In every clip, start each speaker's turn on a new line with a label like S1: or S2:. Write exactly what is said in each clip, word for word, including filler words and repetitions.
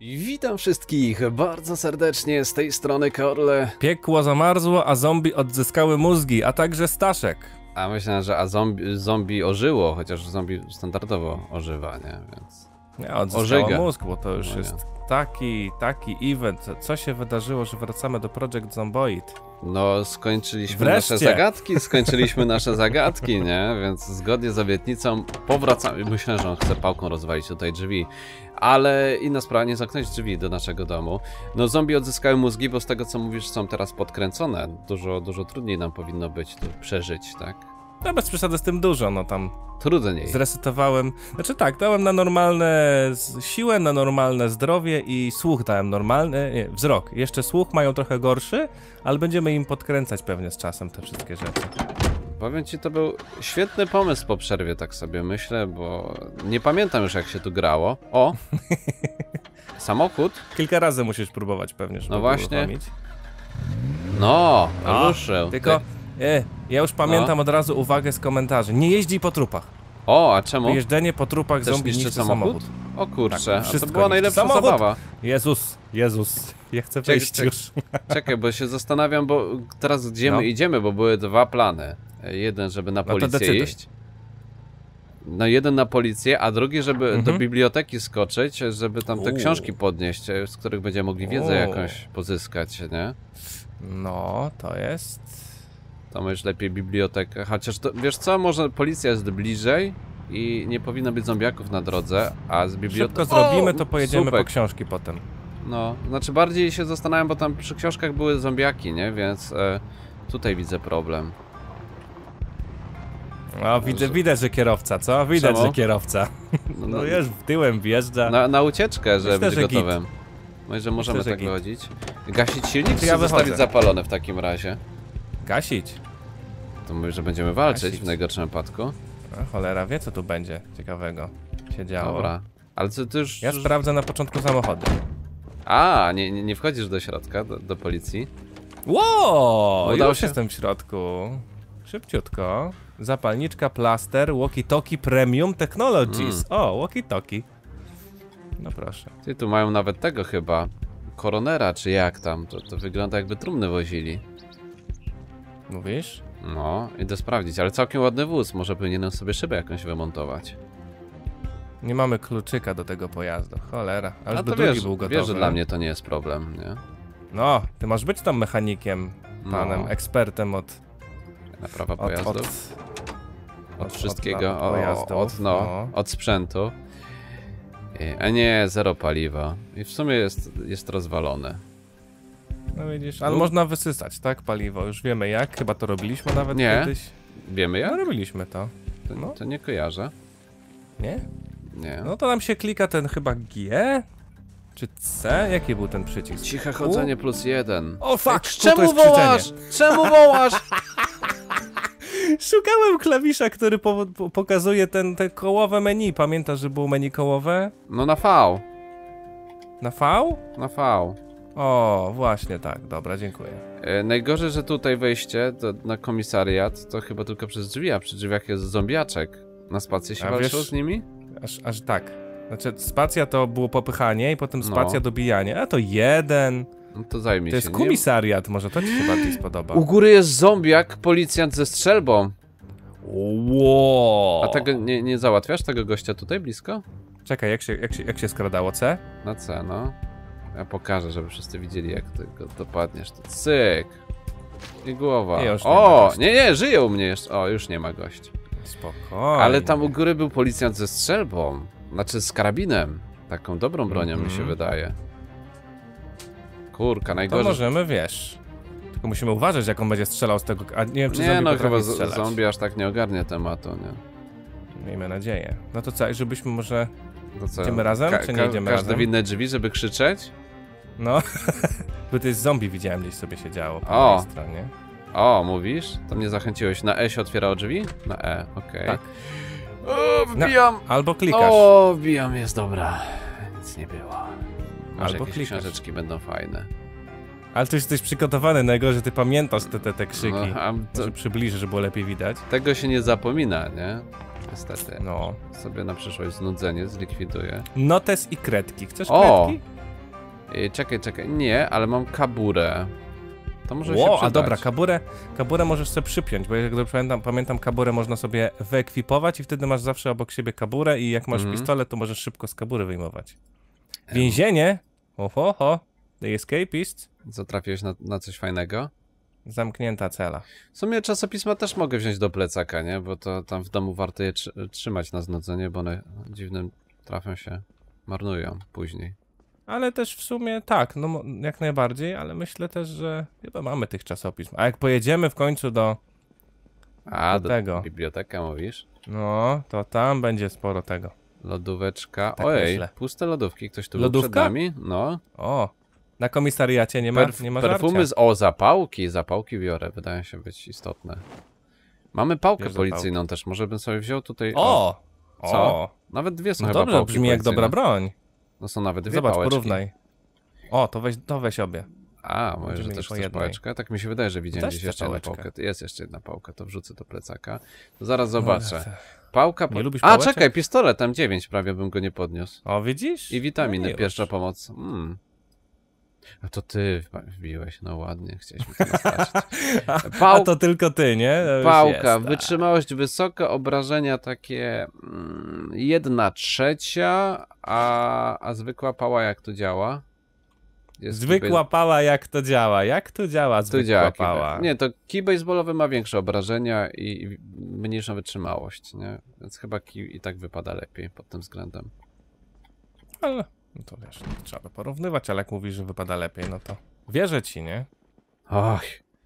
S1: Witam wszystkich bardzo serdecznie, z tej strony Korle.
S2: Piekło zamarzło, a zombie odzyskały mózgi, a także Staszek.
S1: A myślę, że a zombie, zombie ożyło, chociaż zombie standardowo ożywa, nie? Więc...
S2: Nie, odzyskało
S1: Ożyga.
S2: mózg, bo to już
S1: No
S2: jest taki, taki event. Co się wydarzyło, że wracamy do Project Zomboid?
S1: No, skończyliśmy
S2: Wreszcie.
S1: nasze zagadki, skończyliśmy nasze zagadki, nie? Więc zgodnie z obietnicą powracamy. Myślę, że on chce pałką rozwalić tutaj drzwi. Ale inna sprawa, nie zamknąć drzwi do naszego domu. No, zombie odzyskały mózgi, bo z tego co mówisz są teraz podkręcone. Dużo, dużo trudniej nam powinno być tu przeżyć, tak?
S2: No bez przesady z tym dużo, no tam
S1: Trudniej.
S2: zresetowałem, znaczy tak, dałem na normalne siłę, na normalne zdrowie i słuch dałem normalny, nie, wzrok. Jeszcze słuch mają trochę gorszy, ale będziemy im podkręcać pewnie z czasem te wszystkie rzeczy.
S1: Powiem ci, to był świetny pomysł po przerwie, tak sobie myślę, bo nie pamiętam już jak się tu grało. O! Samochód?
S2: Kilka razy musisz próbować pewnie, żeby
S1: No właśnie.
S2: uruchomić.
S1: No,
S2: No,
S1: ruszył.
S2: Tylko, e, ja już pamiętam
S1: No.
S2: od razu uwagę z komentarzy. Nie jeździ po trupach.
S1: O, a czemu?
S2: Jeżdżenie po trupach
S1: Też
S2: zombie
S1: niszczy
S2: niszczy
S1: samochód?
S2: samochód.
S1: O kurczę,
S2: Tak,
S1: a to
S2: wszystko
S1: była
S2: niszczy.
S1: najlepsza
S2: Samochód!
S1: zabawa.
S2: Jezus, Jezus. Ja chcę
S1: Czekaj,
S2: wejść
S1: czekaj.
S2: już.
S1: Czekaj, bo się zastanawiam, bo teraz gdzie my
S2: No.
S1: idziemy, bo były dwa plany. Jeden, żeby na
S2: to
S1: policję
S2: decyduj.
S1: iść. No jeden na policję, a drugi, żeby
S2: Mhm.
S1: do biblioteki skoczyć, żeby tam te
S2: U.
S1: książki podnieść, z których będziemy mogli wiedzę
S2: U.
S1: jakąś pozyskać, nie?
S2: No, to jest...
S1: To myślę lepiej bibliotekę, chociaż to, wiesz co, może policja jest bliżej i nie powinno być zombiaków na drodze, a z biblioteki...
S2: Szybko zrobimy, to pojedziemy
S1: Słupek.
S2: po książki potem.
S1: No, znaczy bardziej się zastanawiam, bo tam przy książkach były zombiaki, nie? Więc e, tutaj widzę problem.
S2: O, widzę, widać, że kierowca, co? Widać,
S1: Czemu?
S2: że kierowca.
S1: No,
S2: No już w tyłem wjeżdża.
S1: na, na ucieczkę, żeby
S2: Myślę,
S1: być
S2: że git.
S1: gotowym. Myślę, że możemy
S2: Myślę, że
S1: tak
S2: git.
S1: wychodzić. Gasić silnik,
S2: To
S1: czy
S2: ja
S1: zostawić
S2: wychodzę.
S1: zapalone w takim razie?
S2: Gasić.
S1: To mówisz, że będziemy walczyć
S2: Gasić.
S1: w najgorszym wypadku?
S2: A cholera wie, co tu będzie ciekawego się działo.
S1: Dobra. Ale co ty już...
S2: Ja sprawdzę na początku samochody.
S1: A, nie, nie, nie wchodzisz do środka, do, do policji?
S2: Wow,
S1: Udało
S2: już
S1: się?
S2: jestem w środku. Szybciutko. Zapalniczka, plaster, walkie-talkie Premium Technologies.
S1: Mm.
S2: O, walkie-talkie. No proszę.
S1: Ty, tu mają nawet tego chyba. Koronera, czy jak tam? To, to wygląda jakby trumny wozili.
S2: Mówisz?
S1: No, idę sprawdzić, ale całkiem ładny wóz. Może powinienem sobie szybę jakąś wymontować.
S2: Nie mamy kluczyka do tego pojazdu. Cholera. A już
S1: A
S2: by
S1: to
S2: drugi
S1: wiesz,
S2: był gotowy.
S1: wiesz, że dla mnie to nie jest problem, nie?
S2: No, ty masz być tam mechanikiem, panem,
S1: No.
S2: ekspertem od...
S1: Naprawa
S2: od,
S1: pojazdów.
S2: od
S1: Od wszystkiego,
S2: od
S1: o,
S2: pojazdów,
S1: od, no,
S2: no.
S1: od sprzętu. I- A nie, zero paliwa. I w sumie jest, jest rozwalone.
S2: No widzisz, ale
S1: No.
S2: można wysysać, tak? Paliwo. Już wiemy jak, chyba to robiliśmy nawet
S1: Nie.
S2: kiedyś.
S1: Wiemy
S2: No
S1: jak?
S2: robiliśmy to.
S1: To,
S2: no.
S1: to nie kojarzę.
S2: Nie?
S1: Nie.
S2: No to nam się klika ten chyba G? Czy C? Jaki był ten przycisk?
S1: Ciche chodzenie plus jeden.
S2: O fuck!
S1: Ej,
S2: tu to
S1: czemu
S2: jest
S1: wołasz?
S2: krzyczenie.
S1: Czemu wołasz?
S2: Szukałem klawisza, który po, po, pokazuje ten, ten kołowe menu. Pamiętasz, że było menu kołowe?
S1: No na V.
S2: Na V?
S1: Na V.
S2: O, właśnie tak. Dobra, dziękuję.
S1: E, najgorzej, że tutaj wejście do, na komisariat to chyba tylko przez drzwi, a przy drzwiach jest zombiaczek. Na spację się
S2: A
S1: walczyło
S2: wiesz-
S1: z nimi?
S2: Aż, aż tak. Znaczy, spacja to było popychanie i potem
S1: No.
S2: spacja dobijanie. A to jeden.
S1: No to zajmij
S2: To
S1: się.
S2: jest
S1: nie?
S2: komisariat, może to ci się bardziej spodoba.
S1: U góry jest zombiak, policjant ze strzelbą.
S2: Wow.
S1: A tego nie, nie załatwiasz, tego gościa tutaj blisko?
S2: Czekaj, jak się, jak, się, jak się skradało? C?
S1: Na C, no. Ja pokażę, żeby wszyscy widzieli, jak ty go dopadniesz. To cyk. I głowa.
S2: Nie, już nie ma
S1: O,
S2: gościa.
S1: nie, nie, żyje u mnie jeszcze. O, już nie ma gościa.
S2: Spokojnie.
S1: Ale tam u góry był policjant ze strzelbą. Znaczy z karabinem. Taką dobrą bronią mi się
S2: Mhm.
S1: wydaje. Kurka,
S2: To
S1: najgorzej.
S2: możemy, wiesz. Tylko musimy uważać, jak on będzie strzelał z tego. A nie wiem, czy
S1: Nie
S2: zombie
S1: no,
S2: potrafi
S1: chyba z-
S2: strzelać.
S1: zombie aż tak nie ogarnie tematu, nie?
S2: Miejmy nadzieję. No to co, żebyśmy może...
S1: To co?
S2: Idziemy razem, czy nie idziemy
S1: Każdy
S2: razem?
S1: w inne drzwi, żeby krzyczeć?
S2: No. Bo to jest zombie, widziałem, gdzieś sobie siedziało po
S1: O.
S2: mojej stronie.
S1: O, mówisz? To mnie zachęciłeś. Na E się otwierało drzwi? Na E, okej.
S2: Tak.
S1: O, wbijam!
S2: Albo klikasz.
S1: O, wbijam, jest dobra. Nic nie było. Może
S2: Albo
S1: jakieś
S2: klikasz.
S1: książeczki będą fajne.
S2: Ale ty jesteś przygotowany, najgorzej, że ty pamiętasz te, te, te krzyki.
S1: No, a to,
S2: Może przybliżę, żeby było lepiej widać.
S1: tego się nie zapomina, nie? Niestety.
S2: No.
S1: Sobie na przyszłość znudzenie zlikwiduję.
S2: Notes i kredki. Chcesz
S1: O!
S2: kredki?
S1: Yy, czekaj, czekaj. Nie, ale mam kaburę. To może
S2: Ło,
S1: się przydać.
S2: a dobra, kaburę, kaburę możesz sobie przypiąć, bo jak dobrze pamiętam, pamiętam, kaburę można sobie wyekwipować i wtedy masz zawsze obok siebie kaburę i jak masz
S1: Mhm.
S2: pistolet, to możesz szybko z kabury wyjmować. Więzienie? Oho, ho, The Escapist.
S1: Co, trafiłeś na, na coś fajnego?
S2: Zamknięta cela.
S1: W sumie czasopisma też mogę wziąć do plecaka, nie? Bo to tam w domu warto je trzy trzymać na znudzenie, bo one dziwnym trafem się marnują później.
S2: Ale też w sumie tak, no mo- jak najbardziej, ale myślę też, że chyba mamy tych czasopism. A jak pojedziemy w końcu do,
S1: A,
S2: do
S1: do
S2: tego,
S1: biblioteka mówisz?
S2: no, to tam będzie sporo tego.
S1: Lodóweczka.
S2: Tak
S1: Ojej,
S2: myślę.
S1: puste lodówki. Ktoś tu był
S2: Lodówka?
S1: przed nami? No.
S2: O, na komisariacie nie ma,
S1: Perf
S2: nie ma
S1: perfumy
S2: żarcia.
S1: z... O, zapałki. Zapałki biorę. Wydają się być istotne. Mamy pałkę
S2: Bierz
S1: policyjną zapałkę. Też. Może bym sobie wziął tutaj...
S2: O!
S1: Co?
S2: O!
S1: Nawet dwie są
S2: No
S1: chyba
S2: dobrze,
S1: pałki
S2: brzmi jak
S1: policyjne.
S2: dobra broń.
S1: No są nawet dwie
S2: Zobacz,
S1: pałeczki.
S2: porównaj. O, to weź, to weź obie.
S1: A, może
S2: Będziemy
S1: że
S2: mieli
S1: też
S2: po
S1: chcesz
S2: jednej.
S1: pałeczkę? Tak mi się wydaje, że widziałem
S2: Też
S1: gdzieś
S2: chcę
S1: jeszcze jedną
S2: pałeczkę.
S1: pałkę. Jest jeszcze jedna pałka, to wrzucę do plecaka. To zaraz zobaczę.
S2: No,
S1: Pałka...
S2: Nie lubisz
S1: A,
S2: pałeczek?
S1: czekaj, pistolet, tam dziewięć prawie bym go nie podniósł.
S2: O, widzisz?
S1: I witaminy,
S2: No nie
S1: pierwsza
S2: już.
S1: pomoc. Mm. A to ty wbiłeś, no ładnie, chcieliśmy to naznaczyć.
S2: A
S1: Pał...
S2: to tylko ty, nie? To już
S1: Pałka,
S2: jest, tak.
S1: wytrzymałość wysoka, obrażenia takie mm, jedna trzecia, a, a zwykła pała jak to działa? Jest
S2: Zwykła pała, jak to działa? Jak to działa
S1: Tu
S2: zwykła
S1: działa
S2: pała?
S1: key- Nie, to kij baseballowy ma większe obrażenia i, i mniejszą wytrzymałość, nie? Więc chyba kij i tak wypada lepiej pod tym względem.
S2: Ale, no to wiesz, no, trzeba by porównywać, ale jak mówisz, że wypada lepiej, no to wierzę ci, nie?
S1: Och.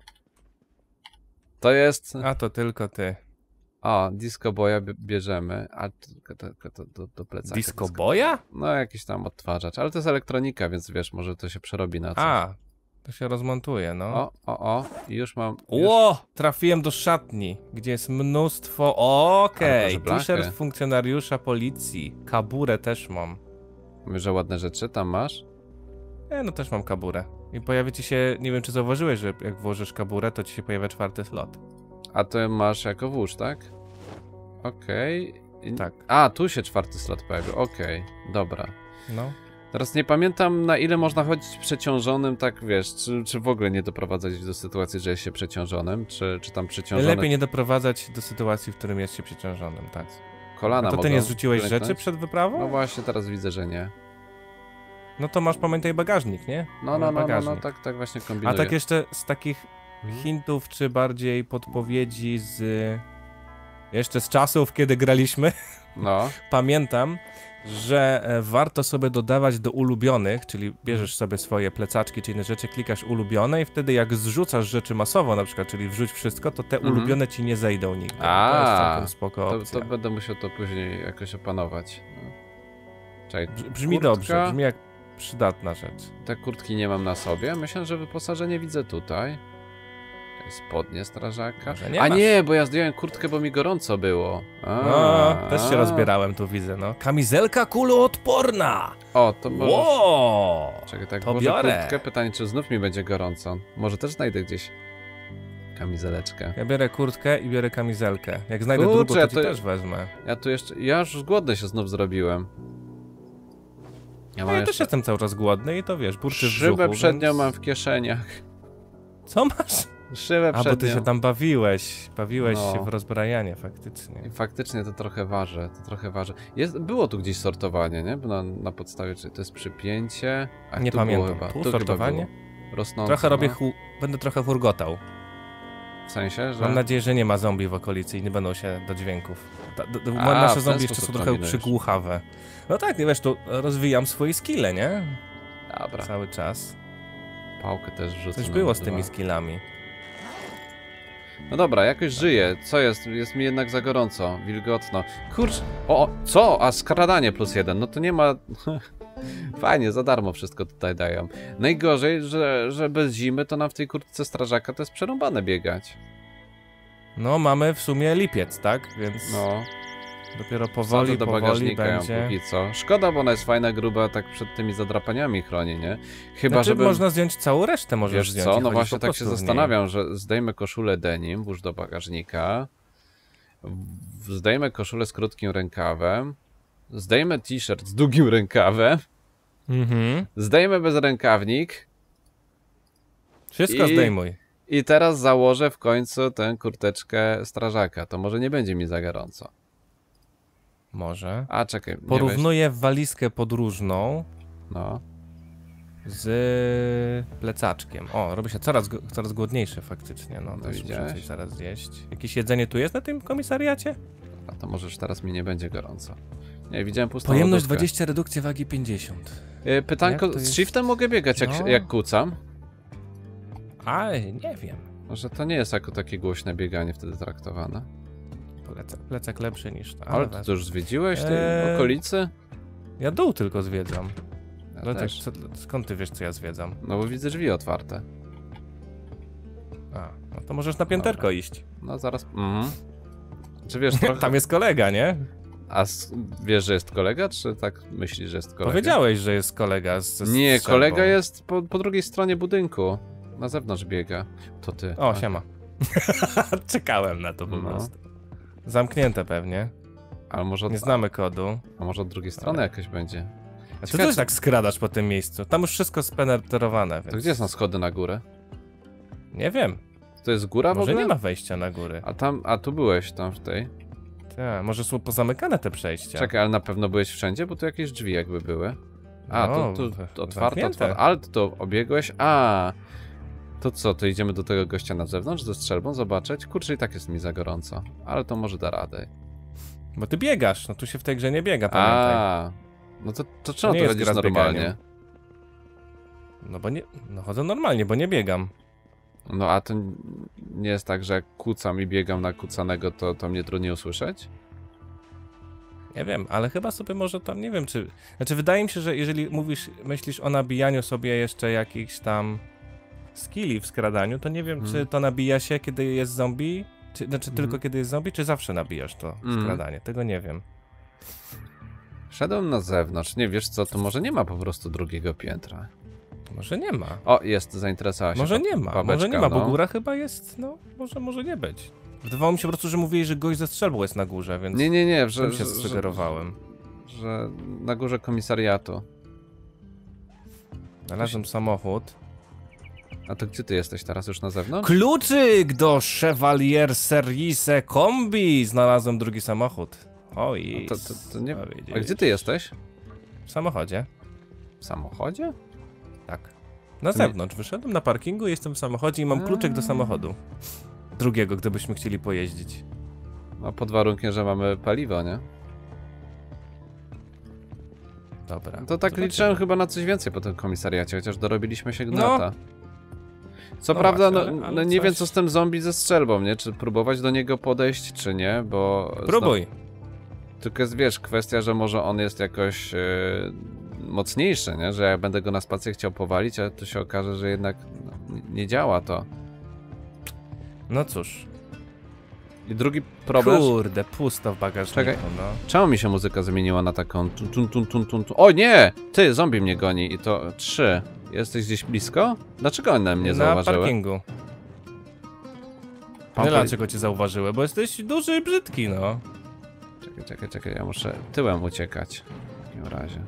S1: To jest...
S2: A to tylko ty.
S1: O, disco boya b- bierzemy, a tylko to, to, to, do, do plecaka.
S2: Disco boya?
S1: No jakiś tam odtwarzacz, ale to jest elektronika, więc wiesz, może to się przerobi na coś.
S2: A, to się rozmontuje, no.
S1: O, o, o, i już mam... Już...
S2: Ło! Trafiłem do szatni, gdzie jest mnóstwo... Okej,
S1: Ale może
S2: t-shirt
S1: blachę.
S2: funkcjonariusza policji. Kaburę też mam.
S1: Mówisz, że ładne rzeczy tam masz?
S2: E, no też mam kaburę. I pojawi ci się, nie wiem czy zauważyłeś, że jak włożysz kaburę, to ci się pojawia czwarty slot.
S1: A to masz jako włóż, tak? Okej. I-
S2: Tak.
S1: A, tu się czwarty slot pojawił, okej, dobra.
S2: No.
S1: Teraz nie pamiętam, na ile można chodzić przeciążonym, tak wiesz, czy, czy w ogóle nie doprowadzać do sytuacji, że jest się przeciążonym, czy, czy tam przeciążony...
S2: Lepiej nie doprowadzać do sytuacji, w którym jest się przeciążonym, tak.
S1: Kolana
S2: A to ty
S1: mogą
S2: nie zrzuciłeś
S1: klęknąć?
S2: rzeczy przed wyprawą?
S1: No właśnie, teraz widzę, że nie.
S2: No to masz, pamiętaj, bagażnik, nie?
S1: No, no, no, no, no
S2: Bagażnik.
S1: tak, tak właśnie
S2: A
S1: kombinuję.
S2: tak jeszcze z takich
S1: Mhm.
S2: hintów, czy bardziej podpowiedzi z... Jeszcze z czasów, kiedy graliśmy,
S1: No,
S2: pamiętam, że e, warto sobie dodawać do ulubionych, czyli bierzesz sobie swoje plecaczki czy inne rzeczy, klikasz ulubione i wtedy jak zrzucasz rzeczy masowo na przykład, czyli wrzuć wszystko, to te
S1: Mhm.
S2: ulubione ci nie zejdą nigdy.
S1: A,
S2: to jest całkiem spoko
S1: to,
S2: opcja.
S1: to będę musiał to później jakoś opanować. No. Czekaj,
S2: Brz- Brzmi
S1: kurtka.
S2: dobrze, brzmi jak przydatna rzecz.
S1: Te kurtki nie mam na sobie. Myślę, że wyposażenie widzę tutaj. Czekaj, spodnie strażaka.
S2: Może nie
S1: A
S2: masz.
S1: nie, bo ja zdjąłem kurtkę, bo mi gorąco było. A,
S2: No, też się
S1: a.
S2: rozbierałem, tu widzę, no. Kamizelka kuloodporna!
S1: O, to może...
S2: Ło!
S1: Czekaj, tak
S2: to
S1: włożę
S2: biorę.
S1: kurtkę. Pytanie, czy znów mi będzie gorąco. Może też znajdę gdzieś kamizeleczkę.
S2: Ja biorę kurtkę i biorę kamizelkę. Jak znajdę
S1: Kurczę,
S2: drugą, to ci
S1: to-
S2: też wezmę.
S1: Ja tu jeszcze... Ja już głodny się znów zrobiłem. Ja
S2: No
S1: mam
S2: ja też
S1: jeszcze...
S2: jestem cały czas głodny i to wiesz, burczy w
S1: Szybę
S2: brzuchu,
S1: przednią
S2: więc...
S1: mam w kieszeniach.
S2: Co masz?
S1: Szybę
S2: A, bo
S1: przednią.
S2: ty się tam bawiłeś. Bawiłeś
S1: No.
S2: się w rozbrajanie, faktycznie.
S1: I faktycznie to trochę waży, to trochę waży. Jest, było tu gdzieś sortowanie, nie? Bo na, na podstawie, czy to jest przypięcie? Ach,
S2: Nie
S1: tu
S2: pamiętam.
S1: Było chyba.
S2: Tu
S1: tu
S2: sortowanie?
S1: Chyba było. Rosnące,
S2: Trochę robię,
S1: no.
S2: hu... będę trochę hurgotał.
S1: W sensie, że...
S2: Mam nadzieję, że nie ma zombie w okolicy i nie będą się do dźwięków. Ta, do, do,
S1: A, w
S2: nasze
S1: ten
S2: zombie jeszcze są
S1: sposób
S2: trochę
S1: kombinujesz.
S2: przygłuchawe. No tak, nie wiesz, tu rozwijam swoje skille, nie?
S1: Dobra,
S2: Cały czas.
S1: pałkę też wrzucę.
S2: Coś
S1: na
S2: było z
S1: dwa.
S2: tymi skillami.
S1: No dobra, jakoś żyję. Co jest? Jest mi jednak za gorąco, wilgotno. Kurcz... O, o, co? A skradanie plus jeden. No to nie ma... Fajnie, za darmo wszystko tutaj dają. Najgorzej, że, że bez zimy to nam w tej kurtce strażaka to jest przerąbane biegać.
S2: No, mamy w sumie lipiec, tak? Więc
S1: No.
S2: dopiero powoli,
S1: Wsadzę do
S2: powoli
S1: bagażnika ją
S2: będzie...
S1: póki co. Szkoda, bo ona jest fajna, gruba, tak przed tymi zadrapaniami chroni, nie? Chyba,
S2: Znaczy,
S1: żeby...
S2: można zdjąć całą resztę, możesz
S1: Wiesz
S2: zdjąć.
S1: co,
S2: i
S1: no
S2: chodzić
S1: właśnie
S2: po
S1: tak się
S2: prostu w niej.
S1: zastanawiam, że zdejmę koszulę denim, włóż do bagażnika, w- zdejmę koszulę z krótkim rękawem, zdejmę t-shirt z długim rękawem
S2: Mhm.
S1: Zdejmę bezrękawnik.
S2: Wszystko
S1: I-
S2: zdejmuj.
S1: I teraz założę w końcu tę kurteczkę strażaka. To może nie będzie mi za gorąco.
S2: Może.
S1: A, czekaj. nie weź-
S2: Porównuję walizkę podróżną
S1: No.
S2: z plecaczkiem. O, robi się coraz, go- coraz głodniejszy faktycznie. No,
S1: No
S2: też muszę
S1: widziałeś?
S2: coś zaraz zjeść. Jakieś jedzenie tu jest na tym komisariacie?
S1: A to może już teraz mi nie będzie gorąco. Nie, widziałem pustą
S2: Pojemność
S1: lodówkę.
S2: dwadzieścia, redukcja wagi pięćdziesiąt.
S1: Y, Pytanko,
S2: Jak to
S1: z
S2: jest?
S1: shiftem mogę biegać jak,
S2: No.
S1: jak kucam?
S2: Ale nie wiem.
S1: Może to nie jest jako takie głośne bieganie wtedy traktowane.
S2: Plecak, plecak lepszy niż to.
S1: Ale ty
S2: wezmę.
S1: to już zwiedziłeś tej
S2: Eee,
S1: okolicy?
S2: Ja dół tylko zwiedzam.
S1: Ja
S2: Ale tak,
S1: też.
S2: co, skąd ty wiesz, co ja zwiedzam?
S1: No bo widzę drzwi otwarte.
S2: A, no to możesz na pięterko
S1: Dobra.
S2: iść.
S1: No zaraz... Mhm. Czy wiesz trochę...
S2: Tam jest kolega, nie?
S1: A s- wiesz, że jest kolega, czy tak myślisz, że jest kolega?
S2: Powiedziałeś, że jest kolega z, z
S1: Nie,
S2: strzelbą.
S1: kolega jest po, po drugiej stronie budynku. Na zewnątrz biega. To ty.
S2: O,
S1: A,
S2: siema. Czekałem na to po
S1: No.
S2: prostu. Zamknięte pewnie.
S1: Ale może od,
S2: Nie znamy kodu.
S1: a może od drugiej strony jakaś będzie.
S2: A ty
S1: Ciekawe,
S2: coś tak skradasz po tym miejscu? Tam już wszystko spenetrowane, więc...
S1: To gdzie są schody na górę?
S2: Nie wiem.
S1: To jest góra w
S2: Może
S1: ogóle?
S2: nie ma wejścia na góry.
S1: A tam, a tu byłeś tam w tej.
S2: Tak, może są pozamykane te przejścia.
S1: Czekaj, ale na pewno byłeś wszędzie, bo tu jakieś drzwi jakby były. A,
S2: No,
S1: tu,
S2: w-
S1: tu otwarte,
S2: zamknięte.
S1: otwarte. Ale ty to obiegłeś? A. To co, to idziemy do tego gościa na zewnątrz ze strzelbą zobaczyć? Kurczę, i tak jest mi za gorąco. Ale to może da radę.
S2: Bo ty biegasz, no tu się w tej grze nie biega, pamiętaj.
S1: A. No to, to czemu
S2: nie
S1: to
S2: jest
S1: będziesz
S2: gra z
S1: normalnie?
S2: bieganiem. No bo nie, no chodzę normalnie, bo nie biegam.
S1: No a to n- nie jest tak, że jak kucam i biegam na kucanego, to, to mnie trudniej usłyszeć?
S2: Nie wiem, ale chyba sobie może tam, nie wiem czy... Znaczy wydaje mi się, że jeżeli mówisz, myślisz o nabijaniu sobie jeszcze jakichś tam skilli w skradaniu, to nie wiem,
S1: Mhm.
S2: czy to nabija się, kiedy jest zombie, czy, znaczy
S1: Mhm.
S2: tylko kiedy jest zombie, czy zawsze nabijasz to
S1: Mhm.
S2: skradanie, tego nie wiem.
S1: Szedłem na zewnątrz. Nie, wiesz co, to może nie ma po prostu drugiego piętra.
S2: Może nie ma.
S1: O, jest, zainteresowała się.
S2: Może
S1: ba-
S2: nie ma,
S1: babeczka,
S2: może nie ma, bo
S1: no.
S2: góra chyba jest, no, może, może nie być. Wydawało mi się po prostu, że mówili, że gość ze strzelbą jest na górze, więc
S1: Nie, nie, nie, że,
S2: tym się
S1: że, że,
S2: sugerowałem.
S1: że na górze komisariatu.
S2: Znalazłem samochód.
S1: A to gdzie ty jesteś teraz już na zewnątrz?
S2: Kluczyk do Chevalier Service Kombi! Znalazłem drugi samochód. Oj,
S1: To, to, to nie...
S2: no
S1: A
S2: widzisz.
S1: gdzie ty jesteś?
S2: W samochodzie,
S1: W samochodzie?
S2: tak. Na
S1: To nie-
S2: zewnątrz, wyszedłem na parkingu, jestem w samochodzie i mam kluczyk do samochodu. Drugiego, gdybyśmy chcieli pojeździć.
S1: No pod warunkiem, że mamy paliwo, nie?
S2: Dobra.
S1: To tak
S2: zobaczymy.
S1: liczyłem chyba na coś więcej po tym komisariacie, chociaż dorobiliśmy się gnata. Co
S2: No
S1: prawda,
S2: właśnie,
S1: no,
S2: ale- ale
S1: no nie wiem
S2: coś-
S1: co z tym zombie ze strzelbą, nie? Czy próbować do niego podejść, czy nie, bo...
S2: Próbuj.
S1: Znowu, tylko jest, wiesz, kwestia, że może on jest jakoś e, mocniejszy, nie? Że jak będę go na spację chciał powalić, a to się okaże, że jednak no, nie- nie działa to.
S2: No cóż.
S1: I drugi problem...
S2: Kurde, pusto w bagażniku,
S1: Czekaj.
S2: no.
S1: Czemu mi się muzyka zmieniła na taką tun tun tun tun tun tun? O nie! Ty, zombie mnie goni i to trzy. Jesteś gdzieś blisko? Dlaczego one mnie
S2: Na
S1: zauważyły?
S2: parkingu.
S1: Pan
S2: Nie
S1: powie-
S2: dlaczego cię zauważyły, bo jesteś duży i brzydki, no.
S1: Czekaj, czekaj, czekaj, ja muszę tyłem uciekać. W takim razie.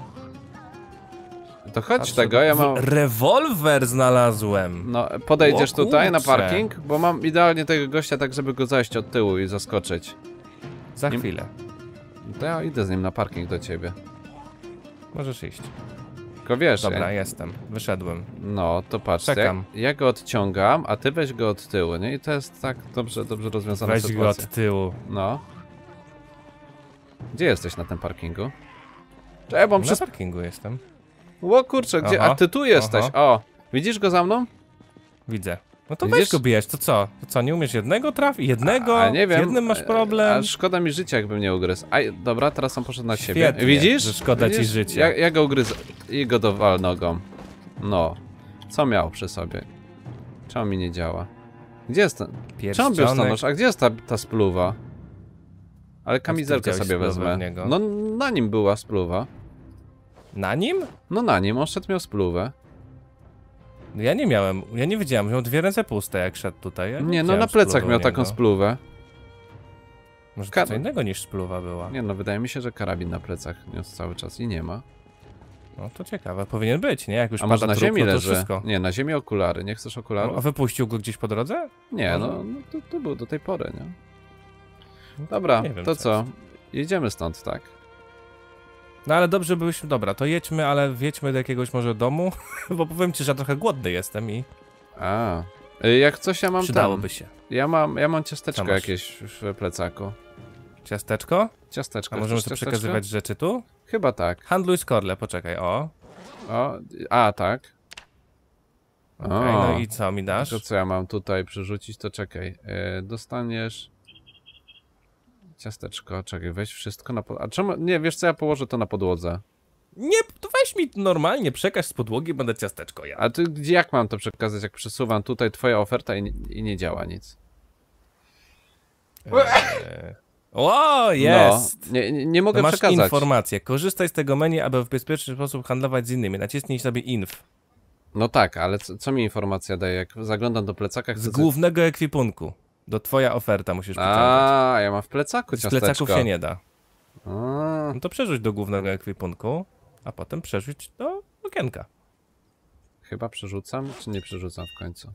S1: To chodź
S2: Patrzę,
S1: tego, ja mam...
S2: Rewolwer znalazłem.
S1: No, podejdziesz
S2: O
S1: tutaj na
S2: kurczę.
S1: parking? Bo mam idealnie tego gościa tak, żeby go zajść od tyłu i zaskoczyć.
S2: Za
S1: Nie-
S2: chwilę.
S1: To ja idę z nim na parking do ciebie.
S2: Możesz iść.
S1: Tylko wiesz,
S2: Dobra,
S1: ja...
S2: jestem. Wyszedłem.
S1: no to patrz,
S2: Czekam.
S1: ja, ja go odciągam, a ty weź go od tyłu, nie? I to jest tak dobrze, dobrze rozwiązana
S2: Weź go
S1: sytuacja.
S2: od tyłu.
S1: No. Gdzie jesteś na tym parkingu? Czekaj, bo
S2: Na
S1: przez...
S2: parkingu jestem.
S1: O kurczę, gdzie?
S2: Aha,
S1: A ty tu jesteś,
S2: aha.
S1: o! Widzisz go za mną?
S2: Widzę. No to
S1: Widzisz?
S2: weź go bijać, to co? To co, nie umiesz jednego trafić? Jednego?
S1: A, nie wiem.
S2: Z jednym masz problem?
S1: A szkoda mi życia, jakby mnie ugryzł. Aj, dobra, teraz on poszedł na siebie.
S2: Świetnie,
S1: Widzisz?
S2: że szkoda ci
S1: Widzisz?
S2: życia.
S1: Ja, ja go ugryzę i go dowal nogą. No. Co miał przy sobie? Czemu mi nie działa? Gdzie jest ten? Czemu był
S2: Pierścionek.
S1: stonosz? A gdzie jest ta, ta spluwa? Ale kamizelkę
S2: widziałeś
S1: sobie
S2: spluwę
S1: wezmę.
S2: w niego?
S1: No na nim była spluwa.
S2: Na nim?
S1: No na nim, on szedł miał spluwę.
S2: No ja nie miałem, ja nie wiedziałem, miał dwie ręce puste jak szedł tutaj. Ja
S1: Nie, no
S2: widziałem
S1: na plecach
S2: spluwę u
S1: miał taką
S2: niego.
S1: spluwę.
S2: Może to
S1: Ka-
S2: co innego niż spluwa była.
S1: Nie no, wydaje mi się, że karabin na plecach niósł cały czas i nie ma.
S2: No to ciekawe, powinien być, nie? Jak już
S1: A może
S2: pada
S1: na
S2: trup,
S1: ziemi
S2: no to
S1: leży?
S2: wszystko.
S1: Nie, na ziemi okulary. Nie chcesz okularów?
S2: No, a wypuścił go gdzieś po drodze?
S1: Nie,
S2: może?
S1: no, no to, to było do tej pory, nie?
S2: No,
S1: Dobra,
S2: nie wiem,
S1: to
S2: co
S1: co?
S2: jest.
S1: Jedziemy stąd, tak?
S2: No ale dobrze byśmy, dobra, to jedźmy, ale wjedźmy do jakiegoś może domu, bo powiem ci, że ja trochę głodny jestem i
S1: A, y, jak coś ja mam
S2: przydałoby
S1: tam.
S2: się.
S1: Ja mam, ja mam ciasteczko
S2: Co masz?
S1: jakieś w plecaku.
S2: Ciasteczko?
S1: Ciasteczko.
S2: A możemy
S1: chcesz
S2: sobie
S1: ciasteczko?
S2: przekazywać rzeczy tu?
S1: Chyba tak.
S2: Handluj z Korle, poczekaj, o.
S1: O, a, tak.
S2: Okej,
S1: O,
S2: no i co mi dasz?
S1: To co ja mam tutaj przerzucić, to czekaj. Yy, dostaniesz ciasteczko, czekaj, weź wszystko na podłodze. A czemu, nie, wiesz co, ja położę to na podłodze.
S2: Nie, to weź mi normalnie, przekaż z podłogi, będę ciasteczko ja.
S1: A ty gdzie, jak mam to przekazać, jak przesuwam tutaj twoja oferta i, nie- i nie działa nic?
S2: Eee... O, jest!
S1: No, nie, nie, nie mogę
S2: No masz
S1: przekazać.
S2: informację. Korzystaj z tego menu, aby w bezpieczny sposób handlować z innymi. Naciśnij sobie inf.
S1: No tak, ale co, co mi informacja daje, jak zaglądam do plecaka?
S2: Z
S1: chcę-
S2: głównego ekwipunku. Do twoja oferta musisz wyciągać.
S1: A, ja mam w plecaku
S2: Z
S1: ciasteczko.
S2: plecaków się nie da.
S1: A,
S2: No to przerzuć do głównego ekwipunku, a potem przerzuć do okienka.
S1: chyba przerzucam, czy nie przerzucam w końcu?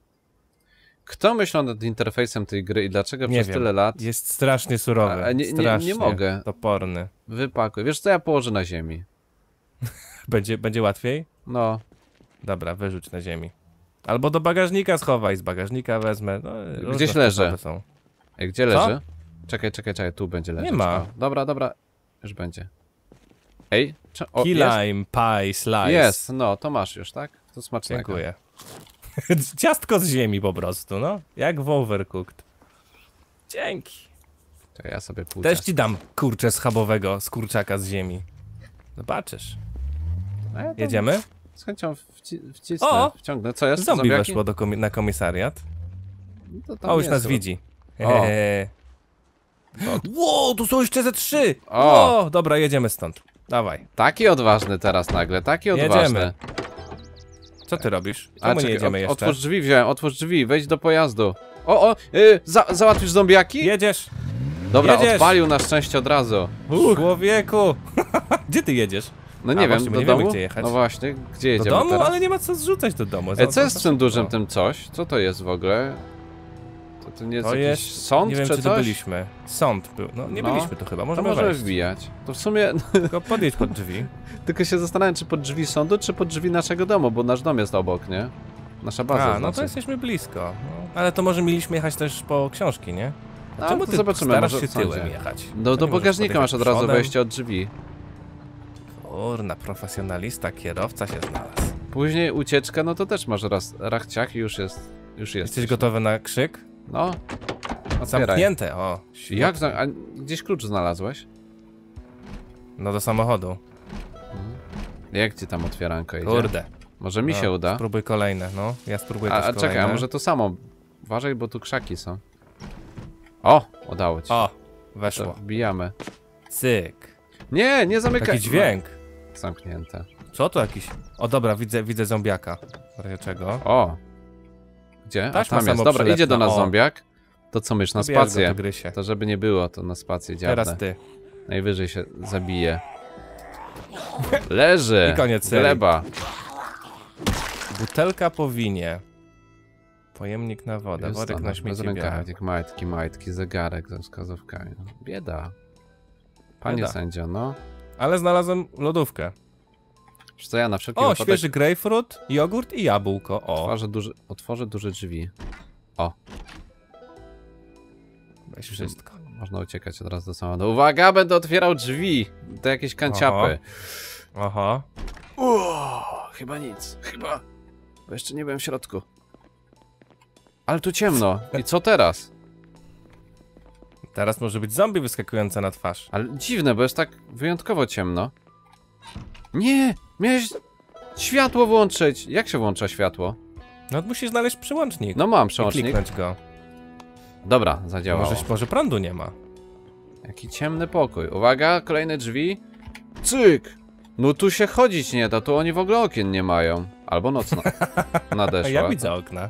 S1: Kto myślał nad interfejsem tej gry i dlaczego
S2: Nie
S1: przez
S2: wiem.
S1: tyle lat
S2: Jest strasznie surowy.
S1: A, nie- nie- nie
S2: strasznie
S1: mogę.
S2: toporny.
S1: wypakuj? Wiesz co, ja położę na ziemi.
S2: Będzie, będzie łatwiej?
S1: No,
S2: Dobra, wyrzuć na ziemi. Albo do bagażnika schowaj, z bagażnika wezmę. No, różne
S1: Gdzieś leży.
S2: sposoby są.
S1: Ej, gdzie
S2: Co?
S1: leży? Czekaj, czekaj, czekaj, tu będzie leżeć.
S2: ma.
S1: O, dobra, dobra, już będzie. Ej, cze- o,
S2: Key
S1: jest?
S2: lime pie slice.
S1: Jest, no, to masz już, tak? To smacznego.
S2: Dziękuję. Ciastko z ziemi po prostu, no. Jak w Overcooked. Dzięki.
S1: Czekaj, ja sobie pół
S2: Też
S1: ciasta-
S2: ci dam kurczę schabowego z kurczaka z ziemi. Zobaczysz.
S1: A ja tam
S2: Jedziemy?
S1: Z chęcią wci wcisnę,
S2: O!
S1: wciągnę. Co jest?
S2: Zombie
S1: Zombiaki?
S2: weszło do komi na komisariat.
S1: To tam
S2: O, już
S1: nie
S2: nas
S1: są.
S2: widzi.
S1: O.
S2: Eee. Wow, tu są jeszcze ze trzy!
S1: O.
S2: O, dobra, jedziemy stąd. Dawaj.
S1: Taki odważny teraz nagle, taki odważny.
S2: Jedziemy. Co ty robisz?
S1: A,
S2: Czemu nie
S1: czekaj,
S2: jedziemy
S1: ot-
S2: jeszcze?
S1: Otwórz drzwi, wziąłem, otwórz drzwi, wejdź do pojazdu. O, o, y, za załatwisz zombiaki?
S2: Jedziesz!
S1: Dobra,
S2: jedziesz.
S1: odpalił na szczęście od razu.
S2: Człowieku! Gdzie ty jedziesz?
S1: No nie
S2: A,
S1: wiem,
S2: właśnie, bo
S1: do
S2: nie wiemy,
S1: domu?
S2: gdzie jechać.
S1: No właśnie, gdzie
S2: Do
S1: jedziemy
S2: domu?
S1: teraz?
S2: Ale nie ma co zrzucać do domu.
S1: E, co
S2: Za-
S1: jest
S2: za
S1: z tym
S2: szybko.
S1: dużym tym coś? Co to jest w ogóle? To, to nie jest
S2: To
S1: jakiś
S2: jest...
S1: sąd
S2: nie wiem,
S1: czy
S2: czy tu
S1: coś?
S2: byliśmy. Sąd był. No, nie
S1: No.
S2: byliśmy tu chyba,
S1: To
S2: możemy
S1: możemy
S2: wejść.
S1: wbijać. To w sumie,
S2: Tylko podjedź pod drzwi.
S1: tylko się zastanawiam, czy pod drzwi sądu, czy pod drzwi naszego domu, bo nasz dom jest obok, nie? Nasza baza,
S2: A, no
S1: znaczy.
S2: to jesteśmy blisko. No. Ale to może mieliśmy jechać też po książki, nie?
S1: A,
S2: Czemu
S1: to
S2: ty
S1: zobaczymy,
S2: starasz
S1: może
S2: się
S1: w sądzie.
S2: tyłem jechać?
S1: No
S2: To
S1: do
S2: nie możesz
S1: bagażnika masz od
S2: podjechać
S1: razu
S2: przodem?
S1: wejście od drzwi.
S2: Kurna, profesjonalista, kierowca się znalazł.
S1: Później ucieczka, no to też masz raz rachciach i już jest, już jest.
S2: Jesteś gotowy na krzyk?
S1: No. Otwieraj.
S2: Zamknięte, o.
S1: Jak? za- A gdzieś klucz znalazłeś?
S2: No do samochodu.
S1: Jak ci tam otwieranko idzie?
S2: Kurde.
S1: Może mi
S2: No,
S1: się uda.
S2: Spróbuj kolejne, no. Ja spróbuję
S1: A,
S2: też
S1: a czekaj,
S2: kolejne.
S1: a może to samo? Uważaj, bo tu krzaki są. O! Udało ci.
S2: O,
S1: To
S2: weszło.
S1: wbijamy.
S2: Cyk.
S1: Nie, nie zamykaj.
S2: Taki dźwięk.
S1: No, zamknięte.
S2: Co to jakiś? O dobra, widzę, widzę zombiaka. W razie czego?
S1: O! Gdzie? A
S2: Taśma
S1: tam jest. Dobra,
S2: samoprzylepna,
S1: idzie do nas
S2: o.
S1: zombiak. To co mysz, na
S2: Pobierz go,
S1: spację.
S2: tygrysie.
S1: To żeby nie było, to na spację dziabnę.
S2: Teraz ty.
S1: Najwyżej się zabije. Leży!
S2: I koniec serii.
S1: Gleba.
S2: Butelka po winie. Pojemnik na wodę,
S1: Jest
S2: worek
S1: ona,
S2: na
S1: bez
S2: śmieci białe.
S1: rękawnik, majtki, majtki, zegarek ze wskazówkami. Bieda. Panie
S2: Bieda.
S1: sędzio, no.
S2: Ale znalazłem lodówkę.
S1: Wiesz co, ja na wszelki
S2: O,
S1: wypadek
S2: świeży grejpfrut, jogurt i jabłko. O,
S1: otworzę duże, otworzę duże drzwi.
S2: weź wszystko.
S1: Można uciekać od razu do samochodu. Uwaga, będę otwierał drzwi! To jakieś kanciapy.
S2: Aha.
S1: Uuu, chyba nic. Chyba. Bo jeszcze nie byłem w środku. Ale tu ciemno. I co teraz?
S2: Teraz może być zombie wyskakujące na twarz.
S1: Ale dziwne, bo jest tak wyjątkowo ciemno. Nie! Miałeś światło włączyć. Jak się włącza światło?
S2: No musisz znaleźć przyłącznik.
S1: No mam
S2: I
S1: przełącznik.
S2: kliknąć go.
S1: Dobra, zadziałało.
S2: Może, może prądu nie ma.
S1: Jaki ciemny pokój. Uwaga, kolejne drzwi. Cyk! No tu się chodzić nie da, tu oni w ogóle okien nie mają. Albo noc na
S2: A
S1: nadeszła.
S2: ja widzę okna.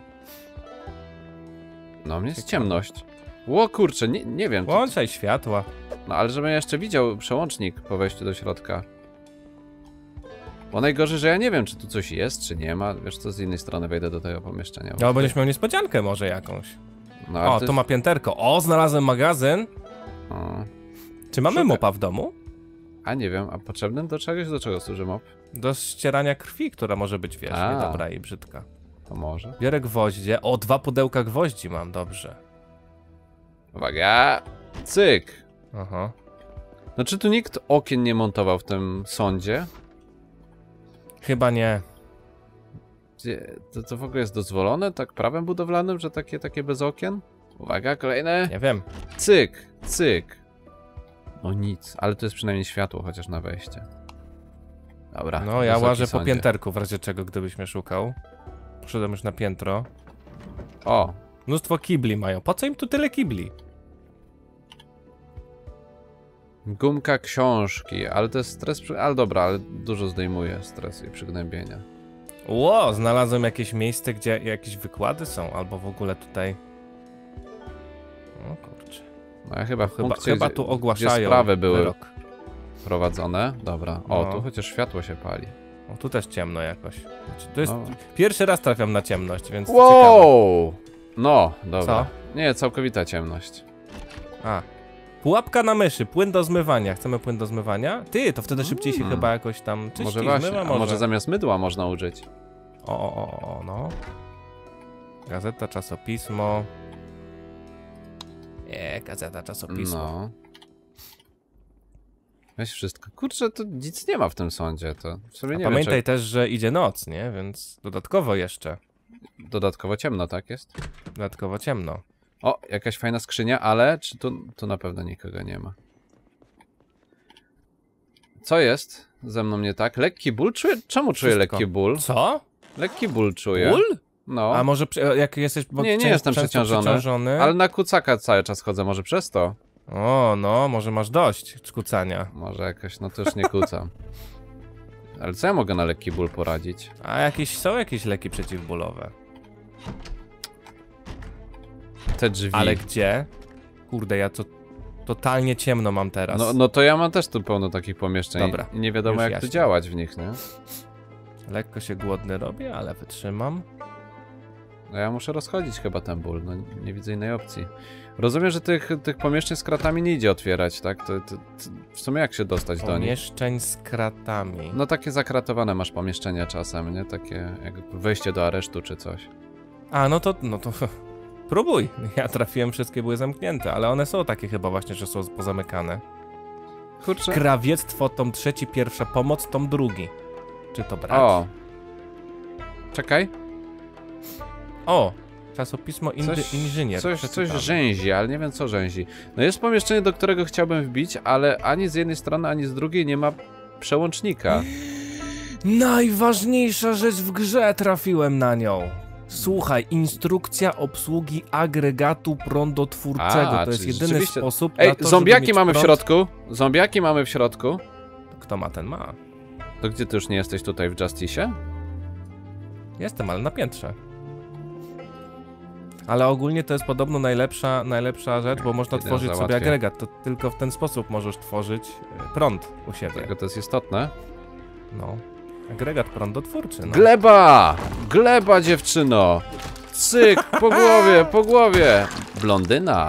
S1: No mnie jest ciemność. Ło kurczę, nie, nie wiem. To,
S2: Włączaj światła.
S1: no ale żebym jeszcze widział przełącznik po wejściu do środka. Bo najgorzej, że ja nie wiem, czy tu coś jest, czy nie ma. Wiesz co, z innej strony wejdę do tego pomieszczenia.
S2: No, będziesz miał niespodziankę może jakąś.
S1: No,
S2: O,
S1: to
S2: tu ma pięterko. O, znalazłem magazyn.
S1: O.
S2: Czy mamy
S1: Szukaj.
S2: mopa w domu?
S1: A nie wiem, a potrzebny do czegoś? Do czego służy mop?
S2: Do ścierania krwi, która może być, wiesz,
S1: A.
S2: niedobra i brzydka.
S1: To może.
S2: Biorę gwoździe. O, dwa pudełka gwoździ mam, dobrze.
S1: Uwaga! Cyk!
S2: Aha.
S1: No czy tu nikt okien nie montował w tym sądzie?
S2: Chyba nie.
S1: Gdzie- To, to w ogóle jest dozwolone, tak prawem budowlanym, że takie, takie bez okien? Uwaga, kolejne.
S2: Nie wiem.
S1: Cyk, cyk. No nic, ale to jest przynajmniej światło chociaż na wejście. Dobra.
S2: No, ja
S1: wysoki
S2: łażę po
S1: sądzie.
S2: pięterku, w razie czego, gdybyś mnie szukał. Poszedłem już na piętro.
S1: O,
S2: Mnóstwo kibli mają. Po co im tu tyle kibli?
S1: gumka książki, ale to jest stres, przy... ale dobra, ale dużo zdejmuje stres i przygnębienia.
S2: Ło, znalazłem jakieś miejsce, gdzie jakieś wykłady są, albo w ogóle tutaj... O kurczę.
S1: No ja chyba w
S2: Chyba,
S1: punkcie,
S2: chyba
S1: gdzie,
S2: tu
S1: gdzie
S2: ogłaszają
S1: sprawy były
S2: wyrok.
S1: prowadzone. Dobra, o,
S2: No.
S1: tu chociaż światło się pali.
S2: O, tu też ciemno jakoś. Znaczy, to jest...
S1: No.
S2: Pierwszy raz trafiam na ciemność, więc ciekawe.
S1: Wow! No, dobra.
S2: Co?
S1: Nie, całkowita ciemność.
S2: A. Pułapka na myszy, płyn do zmywania. Chcemy płyn do zmywania? Ty, to wtedy szybciej się
S1: Mm.
S2: chyba jakoś tam czyści,
S1: Może właśnie,
S2: zmywa
S1: a
S2: może.
S1: może zamiast mydła można użyć.
S2: O, o, o, o, no. Gazeta, czasopismo. Nie, gazeta, czasopismo.
S1: No. Weź wszystko. Kurczę, to nic nie ma w tym sądzie, to w sumie
S2: A
S1: nie
S2: pamiętaj
S1: wiem,
S2: też, że idzie noc, nie? Więc dodatkowo jeszcze.
S1: czy dodatkowo ciemno, tak jest?
S2: Dodatkowo ciemno.
S1: O, jakaś fajna skrzynia, ale czy tu, tu na pewno nikogo nie ma. Co jest ze mną nie tak? Lekki ból? Czuję, czemu czuję
S2: Wszystko.
S1: lekki ból?
S2: Co?
S1: Lekki ból czuję.
S2: Ból?
S1: No,
S2: A może przy- jak jesteś bo
S1: Nie, nie
S2: cię-
S1: jestem
S2: często
S1: przeciążony,
S2: przeciążony?
S1: ale na kucaka cały czas chodzę, może przez to?
S2: O, no, może masz dość kucania.
S1: Może jakoś, no to już nie kucam. Ale co ja mogę na lekki ból poradzić?
S2: A jakieś są jakieś leki przeciwbólowe.
S1: Te drzwi.
S2: Ale gdzie? Kurde, ja to totalnie ciemno mam teraz.
S1: No, no to ja mam też tu pełno takich pomieszczeń
S2: Dobra,
S1: i nie wiadomo
S2: już
S1: jak
S2: jaśniej.
S1: tu działać w nich, nie?
S2: Lekko się głodny robię, ale wytrzymam.
S1: No ja muszę rozchodzić chyba ten ból, no nie widzę innej opcji. Rozumiem, że tych, tych pomieszczeń z kratami nie idzie otwierać, tak? To, to, to w sumie jak się dostać do nich?
S2: Pomieszczeń z kratami.
S1: No takie zakratowane masz pomieszczenia czasem, nie? Takie jak wejście do aresztu czy coś.
S2: A, no to, no to próbuj. Ja trafiłem, wszystkie były zamknięte, ale one są takie chyba właśnie, że są pozamykane.
S1: Kurczę.
S2: Krawiectwo, tom trzeci, pierwsza pomoc, tom drugi. Czy to brać?
S1: O! Czekaj.
S2: O! Czasopismo Indy
S1: Coś,
S2: Inżynier.
S1: coś, coś
S2: przeczytamy.
S1: rzęzi, ale nie wiem co rzęzi. No jest pomieszczenie, do którego chciałbym wbić, ale ani z jednej strony, ani z drugiej nie ma przełącznika.
S2: Najważniejsza rzecz w grze, trafiłem na nią. Słuchaj, instrukcja obsługi agregatu prądotwórczego.
S1: A,
S2: to jest
S1: czyli
S2: jedyny
S1: rzeczywiście-
S2: sposób
S1: Ej,
S2: na to,
S1: zombiaki
S2: żeby mieć
S1: mamy w
S2: prąd.
S1: środku. Zombiaki mamy w środku.
S2: Kto ma, ten ma.
S1: To gdzie ty już nie jesteś tutaj w Justice?
S2: Jestem, ale na piętrze. Ale ogólnie to jest podobno najlepsza, najlepsza rzecz, bo można
S1: Idę
S2: tworzyć sobie
S1: załatwię.
S2: agregat. To tylko w ten sposób możesz tworzyć e, prąd u siebie.
S1: Dlatego to jest istotne.
S2: No. Agregat prądotwórczy, no.
S1: Gleba! Gleba, dziewczyno! Cyk, po głowie, po głowie! Blondyna.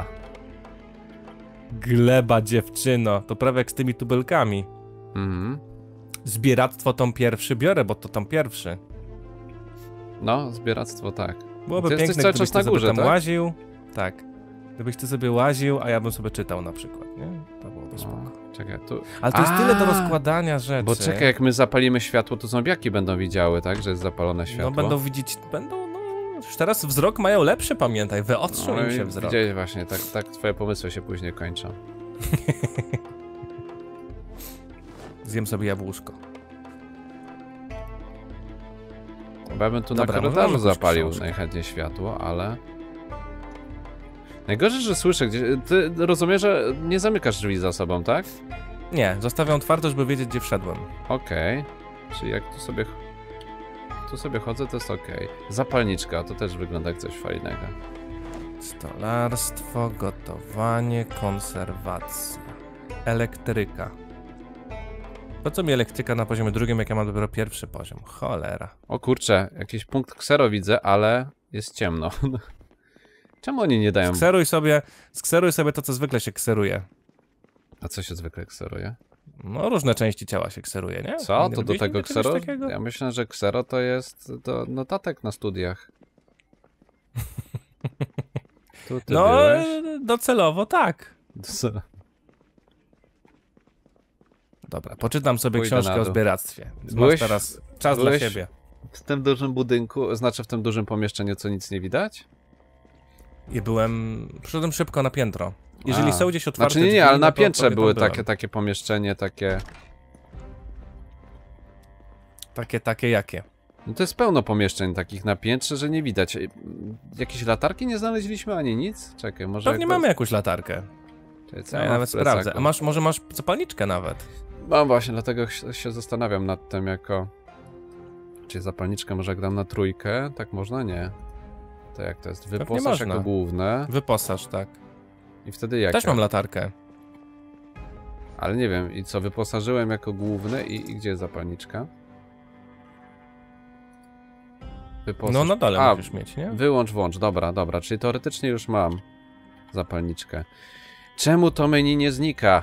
S2: Gleba, dziewczyno. To prawie jak z tymi tubelkami.
S1: Mhm.
S2: Zbieractwo tom pierwszy biorę, bo to tom pierwszy.
S1: No, zbieractwo tak.
S2: Byłoby
S1: Ty jesteś
S2: piękne,
S1: cały
S2: gdybyś
S1: czas na
S2: ty sobie
S1: górze,
S2: tam
S1: tak?
S2: łaził. Tak. Gdybyś ty sobie łaził, a ja bym sobie czytał na przykład, nie? To byłoby spoko.
S1: O, czekaj, tu...
S2: Ale to jest tyle do
S1: A,
S2: rozkładania rzeczy.
S1: Bo czekaj, jak my zapalimy światło, to zombiaki będą widziały, tak? Że jest zapalone światło.
S2: No będą widzieć, będą, no... Już teraz wzrok mają lepszy, pamiętaj, wyotrzą
S1: No
S2: im
S1: i
S2: się wzrok.
S1: Widziałeś właśnie, tak, tak twoje pomysły się później kończą.
S2: Zjem sobie jabłuszko.
S1: Bo ja bym tu
S2: Dobra,
S1: na
S2: może
S1: korytarzu
S2: mamy jakąś
S1: zapalił
S2: książkę.
S1: najchętniej światło, ale... Najgorzej, że słyszę gdzieś... Ty rozumiesz, że nie zamykasz drzwi za sobą, tak?
S2: Nie, zostawiam twardo, żeby wiedzieć, gdzie wszedłem.
S1: Okej. Czyli jak tu sobie... Tu sobie chodzę, to jest okej. Zapalniczka, to też wygląda jak coś fajnego.
S2: Stolarstwo, gotowanie, konserwacja. Elektryka. Po co mi elektryka na poziomie drugim, jak ja mam dopiero pierwszy poziom? Cholera.
S1: O kurczę, jakiś punkt ksero widzę, ale jest ciemno. Czemu oni nie dają...
S2: Skseruj sobie, skseruj sobie to, co zwykle się kseruje.
S1: A co się zwykle kseruje?
S2: No, różne części ciała się kseruje, nie?
S1: Co?
S2: Nie
S1: To do
S2: robiłeś
S1: tego
S2: nigdy czegoś
S1: ksero?
S2: takiego?
S1: Ja myślę, że ksero to jest do notatek na studiach. Tu ty
S2: No,
S1: byłeś?
S2: docelowo tak.
S1: Co?
S2: Dobra, poczytam sobie
S1: Pójdę na
S2: książkę o
S1: dół.
S2: zbieractwie. Więc
S1: Byłeś-
S2: masz teraz czas
S1: byłeś-
S2: dla siebie.
S1: W tym dużym budynku, znaczy w tym dużym pomieszczeniu, co nic nie widać?
S2: I byłem... Przyszedłem szybko na piętro. Jeżeli
S1: A.
S2: są gdzieś otwarte
S1: Znaczy nie, nie,
S2: drzwi,
S1: ale
S2: no
S1: na
S2: to
S1: piętrze
S2: sobie tam
S1: były
S2: byłem.
S1: takie, takie pomieszczenie, takie...
S2: Takie, takie jakie?
S1: No to jest pełno pomieszczeń takich na piętrze, że nie widać. Ej, jakieś latarki nie znaleźliśmy, ani nic? Czekaj, może...
S2: Pewnie
S1: jak to-
S2: mamy jakąś latarkę.
S1: Czekaj, co
S2: Ja
S1: mam
S2: nawet
S1: w plecaku?
S2: sprawdzę. A masz, może masz zapalniczkę nawet?
S1: Mam właśnie, dlatego się- się zastanawiam nad tym jako... Czy zapalniczkę może jak dam na trójkę? Tak można? Nie. To jak to jest? Wyposaż
S2: można.
S1: jako główne
S2: Wyposaż, tak.
S1: i wtedy jak?
S2: Też mam latarkę.
S1: Ale nie wiem, i co? Wyposażyłem jako główne i, i gdzie jest zapalniczka? Wyposaż...
S2: No na dole
S1: A,
S2: musisz mieć, nie?
S1: wyłącz, włącz, dobra, dobra, czyli teoretycznie już mam zapalniczkę. Czemu to menu nie znika?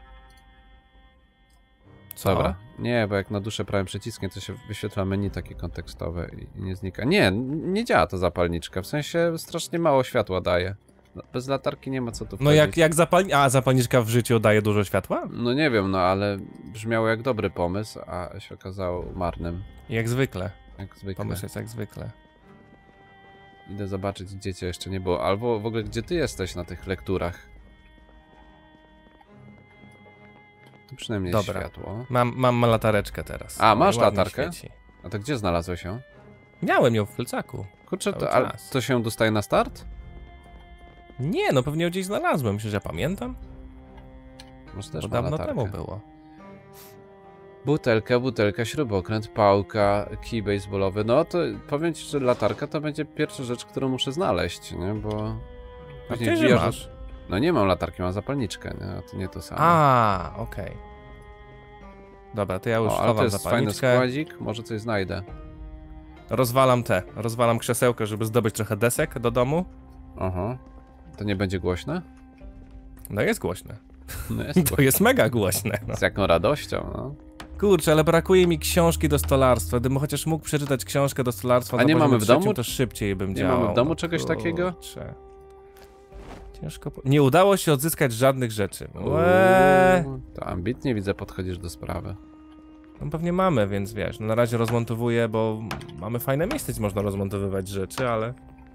S2: Co?
S1: Dobra. Nie, bo jak naduszę prawym przyciskiem, to się wyświetla menu takie kontekstowe i nie znika. Nie, n- nie działa ta zapalniczka, w sensie strasznie mało światła daje. No, bez latarki nie ma co tu wchodzić.
S2: No jak, jak zapalni... A, zapalniczka w życiu daje dużo światła?
S1: No nie wiem, no ale brzmiało jak dobry pomysł, a się okazało marnym.
S2: Jak zwykle.
S1: Jak zwykle.
S2: Pomysł jest jak zwykle.
S1: Idę zobaczyć, gdzie cię jeszcze nie było. Albo w ogóle, gdzie ty jesteś na tych lekturach. Tu przynajmniej jest
S2: Dobra.
S1: światło.
S2: Mam, mam latareczkę teraz.
S1: A,
S2: O,
S1: masz
S2: ładnie
S1: latarkę?
S2: świeci.
S1: A to gdzie znalazłeś ją?
S2: Miałem ją w plecaku.
S1: Kurczę,
S2: Cały
S1: to, a
S2: czas.
S1: to się dostaje na start?
S2: Nie, no pewnie ją gdzieś znalazłem. Myślę, że ja pamiętam.
S1: Może też
S2: Bo
S1: ma
S2: dawno
S1: latarkę.
S2: temu było.
S1: Butelka, butelka, śrubokręt, pałka, kij baseballowy. No to powiem ci, że latarka to będzie pierwsza rzecz, którą muszę znaleźć, nie? Bo...
S2: A
S1: później
S2: gdzie że
S1: wbijasz-
S2: masz?
S1: No nie mam latarki, mam zapalniczkę, nie? A to nie to samo.
S2: A, okej. Dobra, to ja już
S1: o, ale to
S2: chowam
S1: jest fajny
S2: zapalniczkę.
S1: składzik, może coś znajdę.
S2: Rozwalam te. Rozwalam krzesełkę, żeby zdobyć trochę desek do domu.
S1: Aha. To nie będzie głośne?
S2: No jest głośne.
S1: No jest
S2: To
S1: głośne.
S2: jest mega głośne. No.
S1: Z jaką radością, no.
S2: Kurczę, ale brakuje mi książki do stolarstwa. Gdybym chociaż mógł przeczytać książkę do stolarstwa
S1: A
S2: na
S1: nie
S2: poziomie
S1: mamy w domu?
S2: trzecim, to szybciej bym
S1: Nie
S2: działał.
S1: mamy w domu
S2: No
S1: czegoś takiego?
S2: kurczę. Ciężko... Po... Nie udało się odzyskać żadnych rzeczy. Łe...
S1: Uuu, to ambitnie widzę, podchodzisz do sprawy.
S2: No pewnie mamy, więc wiesz, no na razie rozmontowuję, bo mamy fajne miejsce, gdzie można rozmontowywać rzeczy, ale...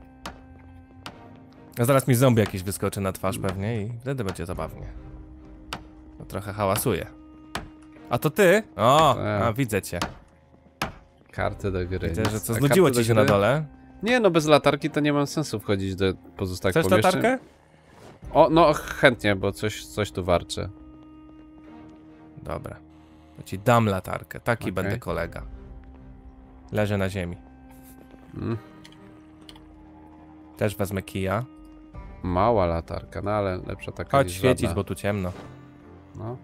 S2: A zaraz mi zombie jakiś wyskoczy na twarz pewnie i wtedy będzie zabawnie. No trochę hałasuje. A to ty? O,
S1: Tak.
S2: a widzę cię.
S1: Karty do gry.
S2: Widzę, że co,
S1: A
S2: znudziło
S1: karty
S2: ci
S1: do
S2: się na
S1: gry?
S2: dole.
S1: Nie, no bez latarki to nie mam sensu wchodzić do pozostałych
S2: Chcesz
S1: pomieszczeń.
S2: latarkę?
S1: O, no chętnie, bo coś, coś tu warczy.
S2: Dobra. To ci dam latarkę, taki
S1: Okej.
S2: będę kolega. Leżę na ziemi.
S1: Mm,
S2: Też wezmę kija.
S1: mała latarka, no ale lepsza taka
S2: Chodź
S1: niż
S2: świecić,
S1: żadna.
S2: bo tu ciemno.
S1: No.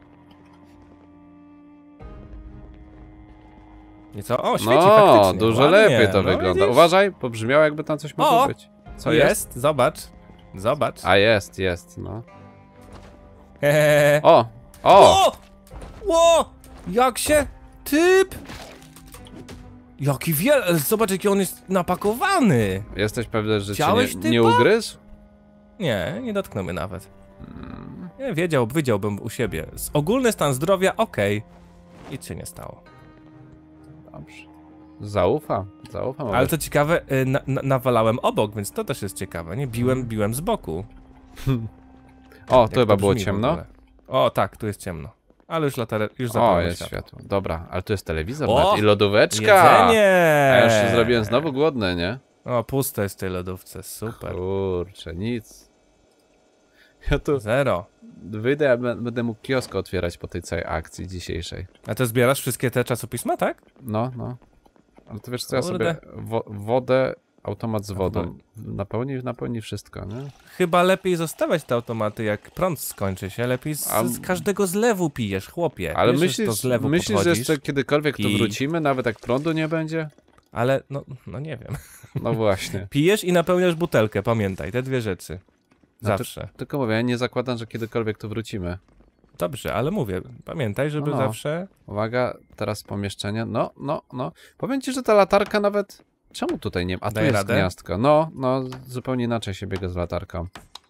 S2: I co? O, świeci
S1: No,
S2: faktycznie.
S1: dużo
S2: Ładnie.
S1: lepiej to
S2: No,
S1: wygląda.
S2: widzisz?
S1: Uważaj, pobrzmiało jakby tam coś mogło
S2: O!
S1: być. Co
S2: jest?
S1: jest?
S2: Zobacz. Zobacz.
S1: A jest, jest, no.
S2: Hehehe.
S1: O! O!
S2: O! Ło! Jak się... Typ! Jaki wiel... Zobacz, jaki on jest napakowany!
S1: Jesteś pewny, że cię
S2: Chciałeś
S1: nie, nie
S2: typa?
S1: ugryzł?
S2: Nie, nie dotknął mnie nawet.
S1: Mm,
S2: Nie, wiedział, wiedziałbym u siebie. Z- Ogólny stan zdrowia, okej. Nic się nie stało.
S1: dobrze. Zaufam, zaufam.
S2: Ale to ciekawe, y, na, na, nawalałem obok, więc to też jest ciekawe, nie? Biłem, biłem z boku.
S1: O,
S2: Jak
S1: tu chyba
S2: to
S1: było
S2: brzmi w
S1: ciemno.
S2: ogóle. O, tak, tu jest ciemno. Ale już latarę, już
S1: O,
S2: zapałem
S1: jest
S2: światło.
S1: światło. Dobra, ale tu jest telewizor
S2: O!
S1: nawet i lodóweczka.
S2: Jedzenie!
S1: A ja już się zrobiłem znowu głodny, nie?
S2: O, pusto jest w tej lodówce, super.
S1: Kurczę, nic. Ja tu
S2: Zero.
S1: wyjdę, ja bę- będę mógł kiosk otwierać po tej całej akcji dzisiejszej.
S2: A to zbierasz wszystkie te czasopisma, tak?
S1: No, no. Ale to wiesz co, ja
S2: Kurde.
S1: sobie wo wodę automat z wodą. Napełni, napełni wszystko, nie?
S2: Chyba lepiej zostawiać te automaty, jak prąd skończy się. Lepiej z,
S1: A...
S2: z każdego zlewu pijesz, chłopie.
S1: Ale
S2: Wiesz,
S1: myślisz,
S2: to zlewu
S1: myślisz że jeszcze kiedykolwiek tu
S2: i...
S1: wrócimy, nawet jak prądu nie będzie?
S2: Ale, no, no nie wiem.
S1: No właśnie.
S2: Pijesz i napełniasz butelkę, pamiętaj, te dwie rzeczy.
S1: No
S2: Zawsze.
S1: to, tylko mówię, ja nie zakładam, że kiedykolwiek tu wrócimy.
S2: Dobrze, ale mówię, pamiętaj, żeby
S1: no, no.
S2: zawsze...
S1: Uwaga, teraz pomieszczenie. No, no, no. Powiem ci, że ta latarka nawet... Czemu tutaj nie ma? A tu
S2: Daje
S1: jest
S2: radę?
S1: gniazdko. No, no, zupełnie inaczej się biega z latarką.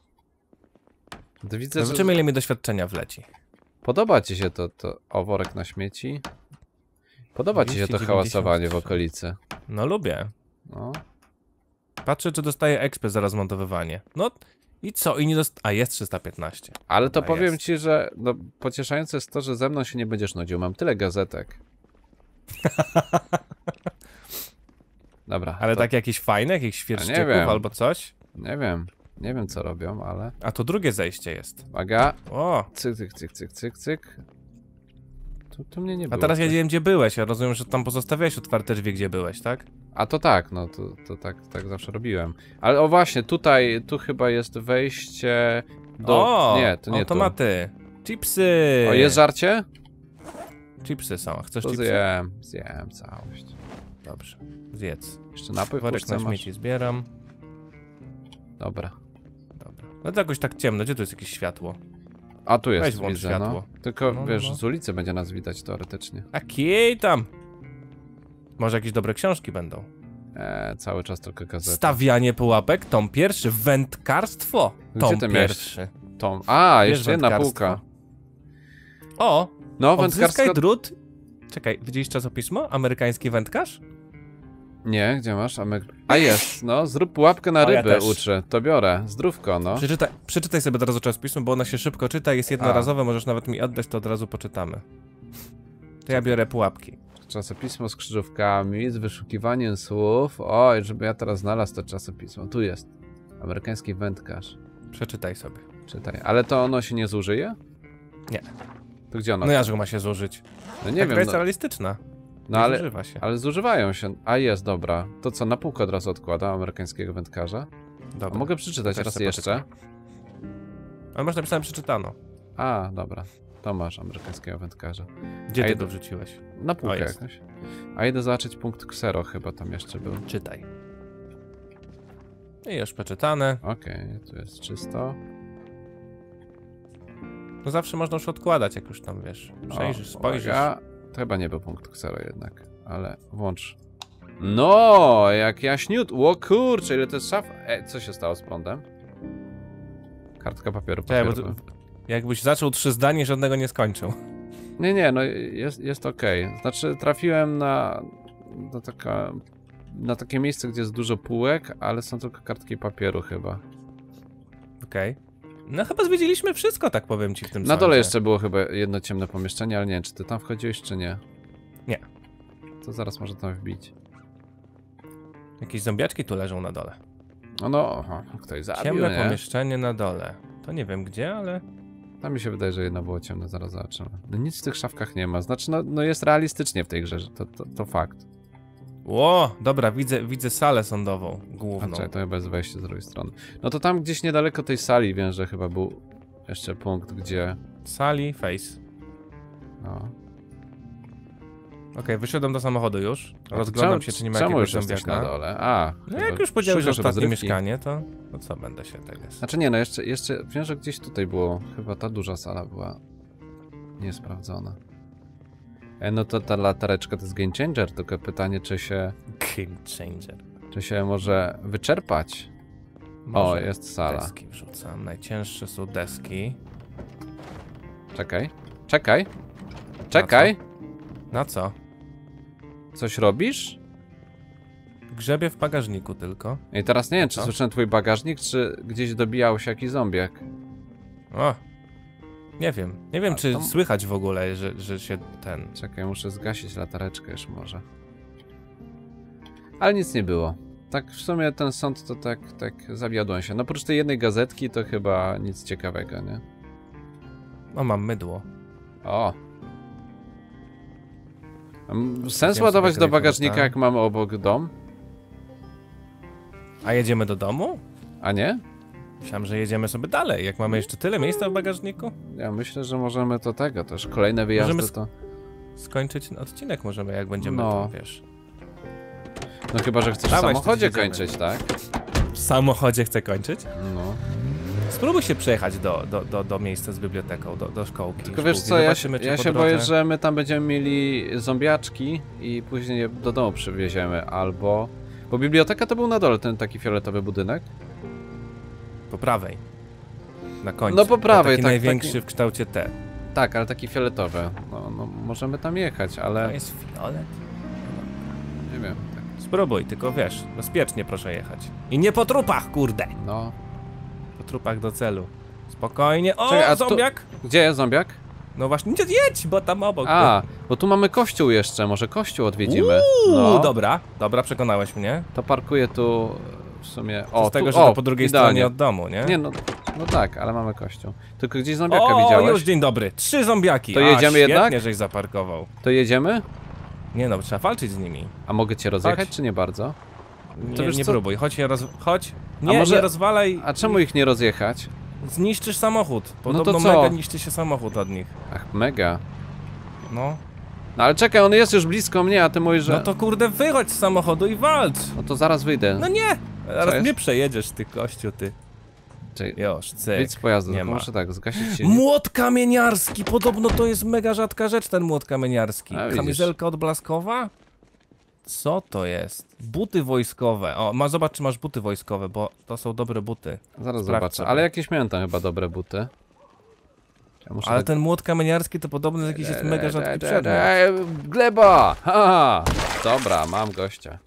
S1: To widzę, że...
S2: Zobaczymy, ile mi doświadczenia wleci.
S1: Podoba ci się to, to... O, worek na śmieci. Podoba ci się to hałasowanie w okolicy.
S2: No lubię.
S1: No.
S2: Patrzę, czy dostaję expy za rozmontowywanie. No i co? I nie dost... A, jest trzysta piętnaście.
S1: Ale to
S2: A,
S1: powiem
S2: jest.
S1: ci, że no, pocieszające jest to, że ze mną się nie będziesz nudził. Mam tyle gazetek. Dobra.
S2: Ale
S1: to...
S2: takie jakieś fajne, jakichś świerszczyków albo coś?
S1: Nie wiem. Nie wiem, co robią, ale...
S2: A to drugie zejście jest.
S1: Uwaga.
S2: O!
S1: Cyk, cyk, cyk, cyk, cyk, cyk. Tu, tu mnie nie było.
S2: A teraz ja wiem, gdzie byłeś. Ja rozumiem, że tam pozostawiałeś otwarte drzwi, gdzie byłeś, tak?
S1: A to tak, no to, to tak, tak zawsze robiłem. Ale o właśnie, tutaj, tu chyba jest wejście do...
S2: O!
S1: Nie, to nie
S2: automaty.
S1: tu.
S2: Chipsy!
S1: O, jest żarcie?
S2: Chipsy są. Chcesz
S1: To
S2: chipsy?
S1: zjem, zjem całość.
S2: Dobrze. Zjedz.
S1: Jeszcze napój
S2: Worek na śmieci zbieram.
S1: Dobra.
S2: Dobra. No to jakoś tak ciemno. Gdzie tu jest jakieś światło?
S1: A tu jest,
S2: Weź włącz
S1: widzę,
S2: światło.
S1: no. Tylko,
S2: No, no,
S1: wiesz,
S2: no.
S1: z ulicy będzie nas widać teoretycznie.
S2: A kiej tam! Może jakieś dobre książki będą.
S1: Eee, cały czas tylko gazety.
S2: Stawianie pułapek, tom pierwszy. Wędkarstwo, tom
S1: Gdzie ty miałeś
S2: pierwszy.
S1: Tom. A,
S2: Wiesz,
S1: jeszcze jedna
S2: wędkarstwo?
S1: półka.
S2: O!
S1: No,
S2: Odzyskaj
S1: wędkarska...
S2: drut. Czekaj, widzieliście czasopismo? Amerykański wędkarz?
S1: Nie, gdzie masz? Amery... A jest, no, zrób pułapkę na
S2: O, ja
S1: ryby,
S2: też.
S1: uczy. To biorę, zdrówko, no.
S2: Przeczytaj, przeczytaj sobie od razu czasopismo, bo ono się szybko czyta, jest jednorazowe, możesz nawet mi oddać, to od razu poczytamy. To ja biorę pułapki.
S1: Czasopismo z krzyżówkami, z wyszukiwaniem słów. Oj, żeby ja teraz znalazł to czasopismo. Tu jest. Amerykański wędkarz.
S2: Przeczytaj sobie.
S1: Czytaj. Ale to ono się nie zużyje?
S2: Nie.
S1: To gdzie ono?
S2: No jakże ma się zużyć?
S1: No nie
S2: Ta gra
S1: wiem.
S2: jest
S1: No,
S2: realistyczna.
S1: no
S2: Nie
S1: ale,
S2: zużywa się.
S1: ale zużywają się. A jest, dobra. To co, na półkę od razu odkładam amerykańskiego wędkarza?
S2: Dobra.
S1: A mogę przeczytać
S2: Też
S1: raz
S2: sobie
S1: jeszcze?
S2: Ale masz napisane przeczytano.
S1: A, dobra. To masz amerykańskiego wędkarza.
S2: Gdzie
S1: A
S2: ty
S1: jed-
S2: go wrzuciłeś?
S1: Na półkę
S2: O, jest.
S1: jakoś. A idę zobaczyć punkt ksero, chyba tam jeszcze był.
S2: Czytaj. I już przeczytane.
S1: Okej, tu jest czysto.
S2: No zawsze można już odkładać, jak już tam wiesz. Przejrzysz,
S1: O,
S2: spojrzysz.
S1: uwaga. To chyba nie był punkt ksero jednak, ale włącz. No, jak jaśniut. O kurczę, ile to jest szaf. E, co się stało z prądem? Kartka papieru.
S2: Czekaj, bo
S1: papieru.
S2: tu, jakbyś zaczął trzy zdania i żadnego nie skończył.
S1: Nie, nie, no jest, jest okej. Znaczy trafiłem na, na, taka, na takie miejsce, gdzie jest dużo półek, ale są tylko kartki papieru chyba.
S2: Okej. No chyba zwiedziliśmy wszystko, tak powiem ci w tym
S1: Na
S2: sądzie.
S1: dole jeszcze było chyba jedno ciemne pomieszczenie, ale nie wiem, czy ty tam wchodziłeś, czy nie.
S2: Nie.
S1: To zaraz może tam wbić.
S2: Jakieś zombiaczki tu leżą na dole.
S1: No, no, aha, ktoś zabił,
S2: Ciemne
S1: nie?
S2: pomieszczenie na dole. To nie wiem gdzie, ale...
S1: Tam mi się wydaje, że jedno było ciemne, zaraz zobaczymy. No nic w tych szafkach nie ma, znaczy no, no jest realistycznie w tej grze, że to, to, to fakt.
S2: Ło, dobra, widzę, widzę salę sądową,
S1: A
S2: główną.
S1: czekaj, to chyba jest wejście z drugiej strony. No to tam gdzieś niedaleko tej sali wiem, że chyba był jeszcze punkt, gdzie...
S2: Sali, face.
S1: No.
S2: Okej, wyszedłem do samochodu już.
S1: A
S2: Rozglądam
S1: czemu-
S2: się, czy nie ma
S1: czemu
S2: jakiegoś
S1: już jesteś
S2: zombiaka.
S1: na dole? A,
S2: No
S1: chyba
S2: jak już powiedziałeś, że
S1: szukasz
S2: ostatnie
S1: rozrywki.
S2: mieszkanie, to, to co będę się tego...
S1: Znaczy nie, no jeszcze, jeszcze wiem, że gdzieś tutaj było, chyba ta duża sala była niesprawdzona. E, no to ta latareczka to jest game changer, tylko pytanie, czy się,
S2: Game changer.
S1: czy się może wyczerpać.
S2: Może
S1: O, jest sala.
S2: deski wrzucam. Najcięższe są deski.
S1: Czekaj, czekaj, czekaj.
S2: Na co?
S1: Coś robisz?
S2: Grzebie w bagażniku tylko.
S1: I teraz nie wiem, czy
S2: Co?
S1: słyszałem twój bagażnik, czy gdzieś dobijał się jakiś zombiak.
S2: O! Nie wiem. Nie wiem,
S1: A
S2: czy
S1: to-
S2: słychać w ogóle, że, że się ten...
S1: Czekaj, muszę zgasić latareczkę już może. Ale nic nie było. Tak w sumie ten sąd to tak, tak zawiodłem się. No oprócz tej jednej gazetki to chyba nic ciekawego, nie?
S2: O, mam mydło.
S1: O! Mam sens
S2: sobie
S1: ładować do
S2: klejkę
S1: bagażnika,
S2: dostałem.
S1: jak mamy obok dom?
S2: A jedziemy do domu?
S1: A nie?
S2: Myślałem, że jedziemy sobie dalej, jak mamy jeszcze tyle miejsca w bagażniku.
S1: Ja myślę, że możemy to tego też. Kolejne wyjazdy
S2: Możemy
S1: to...
S2: Skończyć odcinek możemy, jak będziemy
S1: No.
S2: tam, wiesz.
S1: No chyba, że chcesz
S2: Dawaj,
S1: w samochodzie
S2: to jedziemy.
S1: kończyć, tak?
S2: W samochodzie chcę kończyć?
S1: No.
S2: Spróbuj się przejechać do, do, do, do miejsca z biblioteką, do, do szkołki.
S1: Tylko wiesz
S2: szkółki.
S1: co, ja,
S2: Zobaczymy, czy
S1: ja
S2: po
S1: się
S2: drodze...
S1: boję, że my tam będziemy mieli zombiaczki i później je do domu przywieziemy, albo... Bo biblioteka to był na dole, ten taki fioletowy budynek.
S2: Po prawej. Na końcu.
S1: No po prawej,
S2: taki
S1: tak,
S2: największy
S1: taki-
S2: w kształcie T.
S1: Tak, ale taki fioletowy. No, no możemy tam jechać,
S2: To
S1: ale
S2: jest fiolet.
S1: nie wiem. Tak.
S2: Spróbuj, tylko wiesz, bezpiecznie proszę jechać. I nie po trupach, kurde!
S1: No.
S2: Po trupach do celu. Spokojnie. O,
S1: Czekaj, a tu-
S2: zombiak!
S1: Gdzie jest zombiak?
S2: No właśnie, nie jedź, bo tam obok.
S1: A, bo tu mamy kościół jeszcze, może kościół odwiedzimy.
S2: Uuu,
S1: No,
S2: dobra, dobra, przekonałeś mnie.
S1: to parkuję tu w sumie...
S2: O,
S1: O,
S2: z tego,
S1: tu,
S2: że
S1: o,
S2: to po drugiej
S1: idealnie.
S2: stronie od domu, nie?
S1: Nie no, no tak, ale mamy kościół. Tylko gdzieś zombiaka
S2: o,
S1: widziałeś?
S2: już dzień dobry. Trzy zombiaki.
S1: To
S2: A,
S1: jedziemy
S2: świetnie,
S1: jednak?
S2: żeś zaparkował.
S1: To jedziemy?
S2: Nie no, trzeba walczyć z nimi.
S1: A mogę cię rozjechać,
S2: Chodź.
S1: czy nie bardzo? To
S2: Nie,
S1: wiesz
S2: nie
S1: co?
S2: próbuj, chodź je roz... chodź.
S1: A
S2: Nie,
S1: może-
S2: nie rozwalaj.
S1: A czemu ich nie rozjechać?
S2: Zniszczysz samochód.
S1: No
S2: Podobno
S1: to co?
S2: mega niszczy się samochód od nich.
S1: Ach, mega.
S2: No.
S1: No ale czekaj, on jest już blisko mnie, a ty mówisz, że...
S2: No to kurde, wychodź z samochodu i walcz.
S1: No to zaraz wyjdę.
S2: No nie! Zaraz
S1: jest?
S2: mnie przejedziesz, ty kościu, ty.
S1: Czekaj,
S2: Już, cyk.
S1: wyjdź z pojazdu,
S2: nie
S1: to
S2: ma.
S1: muszę tak, zgasić się.
S2: Młot kamieniarski! Podobno to jest mega rzadka rzecz, ten młot kamieniarski.
S1: A, widzisz.
S2: Kamizelka odblaskowa? Co to jest? Buty wojskowe. O, ma, zobacz, czy masz buty wojskowe, bo to są dobre buty.
S1: Zaraz
S2: Sprawdź
S1: zobaczę,
S2: sobie.
S1: ale jakieś miałem tam chyba dobre buty. Ja muszę
S2: Ale
S1: tak...
S2: ten młot kamieniarski to podobno jakiś jest mega rzadki przedmiot.
S1: Eee, gleba! Ha! Dobra, mam gościa.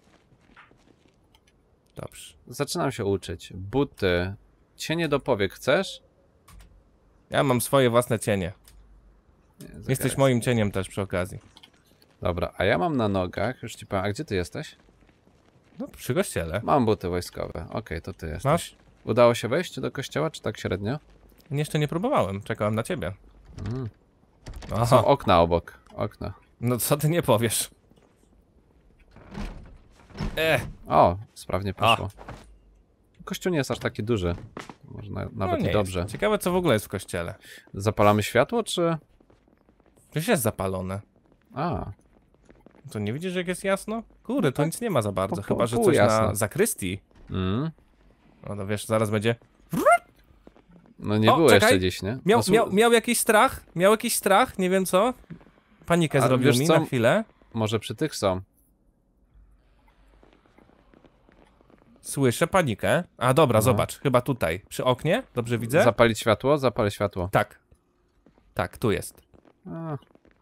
S2: Dobrze.
S1: Zaczynam się uczyć. Buty. Cienie do powiek, chcesz?
S2: Ja mam swoje własne cienie.
S1: Nie,
S2: Jesteś
S1: zagadaj.
S2: moim cieniem też przy okazji.
S1: Dobra, a ja mam na nogach, już ci powiem, a gdzie ty jesteś?
S2: No, przy kościele.
S1: Mam buty wojskowe, okej, to ty jesteś.
S2: Masz?
S1: Udało się wejść do kościoła, czy tak średnio?
S2: Jeszcze nie próbowałem, czekałem na ciebie.
S1: Mm.
S2: Aha,
S1: Są okna obok, okna.
S2: no co ty nie powiesz? E,
S1: O, sprawnie poszło. Kościół nie jest aż taki duży. Może na,
S2: no
S1: nawet
S2: nie
S1: i dobrze.
S2: jest. Ciekawe co w ogóle jest w kościele.
S1: Zapalamy światło, czy...
S2: Przecież jest zapalone.
S1: A,
S2: To nie widzisz, jak jest jasno? Kurde, tu
S1: tak
S2: nic nie ma za bardzo,
S1: po- po-
S2: chyba że
S1: pół
S2: coś
S1: jasno.
S2: na zakrystii.
S1: mm.
S2: No to wiesz, zaraz będzie...
S1: No nie
S2: O,
S1: było
S2: czekaj.
S1: jeszcze dziś, nie?
S2: Miał,
S1: No, słu-
S2: miał, miał jakiś strach? Miał jakiś strach? Nie wiem co? Panikę
S1: A
S2: zrobił
S1: wiesz
S2: mi
S1: co?
S2: na chwilę.
S1: Może przy tych są.
S2: Słyszę panikę. A dobra,
S1: No.
S2: zobacz, chyba tutaj. Przy oknie? Dobrze widzę?
S1: Zapalić światło? Zapalę światło.
S2: Tak. Tak, tu jest.
S1: A.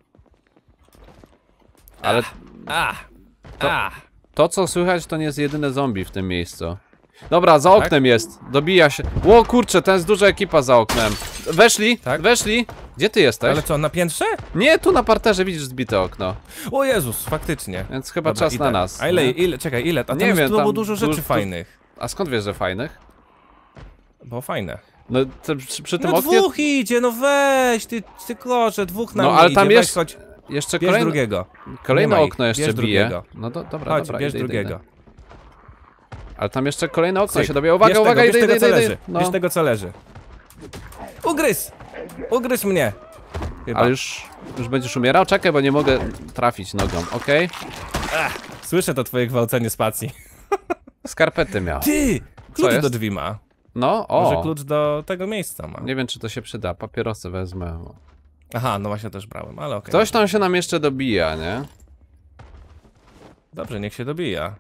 S1: Ale
S2: A!
S1: To-
S2: A!
S1: to, co słychać, to nie jest jedyne zombie w tym miejscu. Dobra, za
S2: Tak?
S1: oknem jest. Dobija się. Ło, kurczę, to jest duża ekipa za oknem. Weszli,
S2: Tak?
S1: weszli. Gdzie ty jesteś?
S2: Ale co, na piętrze?
S1: Nie, tu na parterze widzisz zbite okno.
S2: O Jezus, faktycznie.
S1: Więc chyba
S2: Dobra,
S1: czas
S2: idę.
S1: na nas.
S2: A ile,
S1: nie?
S2: ile, czekaj, ile? A tam
S1: Nie
S2: jest
S1: wiem,
S2: było
S1: tam
S2: dużo rzeczy
S1: dużo-
S2: fajnych.
S1: A skąd wiesz, że fajnych?
S2: Było fajne.
S1: No, to przy, przy tym
S2: No
S1: oknie...
S2: dwóch idzie, no weź, ty, ty korze, dwóch na
S1: No,
S2: mnie
S1: ale
S2: idzie,
S1: tam
S2: weź,
S1: jest
S2: chodź,
S1: Jeszcze
S2: bierz
S1: kolejne,
S2: drugiego.
S1: kolejne
S2: Nie ma ich.
S1: okno jeszcze
S2: Bierz
S1: bije.
S2: drugiego.
S1: No do, dobra,
S2: Chodź,
S1: dobra,
S2: bierz
S1: idę, idę,
S2: drugiego.
S1: idę. Ale tam jeszcze kolejne okno
S2: Cyk.
S1: się dobija. Uwaga,
S2: bierz
S1: uwaga,
S2: tego,
S1: idę,
S2: bierz
S1: idę,
S2: tego, co
S1: idę,
S2: leży.
S1: idę. No.
S2: Bierz tego, co leży. Ugryz! Ugryz mnie. Chyba.
S1: Ale już, już będziesz umierał? Czekaj, bo nie mogę trafić nogą, okej?
S2: Słyszę to twoje gwałcenie spacji.
S1: Skarpety miał.
S2: Ty! Klucz
S1: jest?
S2: do drzwi ma.
S1: No,
S2: Może
S1: o.
S2: klucz do tego miejsca ma.
S1: Nie wiem, czy to się przyda. Papierosy wezmę.
S2: Aha, no właśnie też brałem, ale okej.
S1: Ktoś tam się nam jeszcze dobija, nie?
S2: Dobrze, niech się dobija.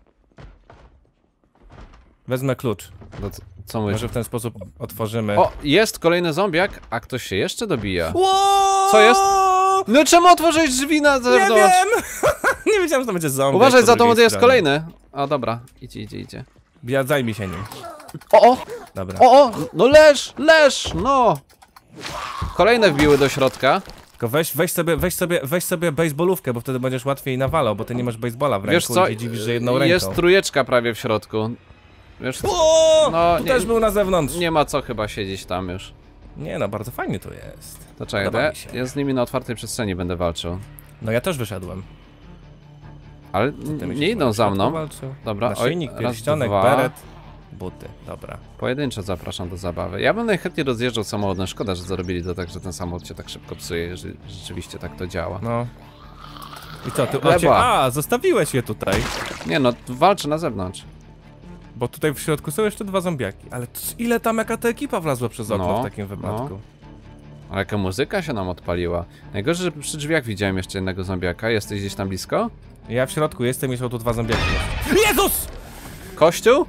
S2: Wezmę klucz.
S1: No, co- co mówisz?
S2: Może w ten sposób otworzymy.
S1: O, jest kolejny zombiak, a ktoś się jeszcze dobija.
S2: Ło!
S1: Co jest? No czemu otworzyłeś drzwi na
S2: Nie
S1: zewnątrz?
S2: wiem! Nie wiedziałem, że to będzie zombie.
S1: Uważaj,
S2: po
S1: za tobą
S2: drugiej
S1: jest
S2: stronie.
S1: kolejny. O, dobra, idzie, idzie, idzie.
S2: Ja zajmij się nim.
S1: O, o,
S2: Dobra.
S1: o, o, no leż, leż, no. Kolejne wbiły do środka.
S2: Tylko weź, weź sobie, weź sobie, weź sobie baseballówkę, bo wtedy będziesz łatwiej nawalał, bo ty nie masz baseballa w ręku.
S1: Wiesz co,
S2: I się dziwisz, że jedną ręką.
S1: jest trójeczka prawie w środku. Wiesz co?
S2: O!
S1: No,
S2: Tu
S1: nie-
S2: też był na zewnątrz. Nie.
S1: Nie ma co chyba siedzieć tam już.
S2: nie no, bardzo fajnie tu jest.
S1: To czekaj,
S2: Podoba
S1: ja,
S2: mi się.
S1: ja z nimi na otwartej przestrzeni będę walczył.
S2: No ja też wyszedłem.
S1: Ale nie idą za mną.
S2: Walczył?
S1: Dobra,
S2: Naszyjnik,
S1: oj, raz,
S2: pierścionek,
S1: dwa.
S2: beret, buty, dobra.
S1: Pojedynczo zapraszam do zabawy. Ja bym najchętniej rozjeżdżał samochodem. Szkoda, że zrobili to tak, że ten samochód się tak szybko psuje, jeżeli rzeczywiście tak to działa.
S2: No. I co, ty...
S1: Chleba.
S2: O, cię... A, zostawiłeś je tutaj.
S1: Nie no, walczy na zewnątrz.
S2: Bo tutaj w środku są jeszcze dwa zombiaki. Ale to, ile tam, jaka ta ekipa wlazła przez okno
S1: No,
S2: w takim wypadku?
S1: no. Ale jaka muzyka się nam odpaliła. Najgorzej, że przy drzwiach widziałem jeszcze jednego zombiaka. Jesteś gdzieś tam blisko?
S2: Ja w środku jestem i są tu dwa zombiaki. Jezus!
S1: Kościół?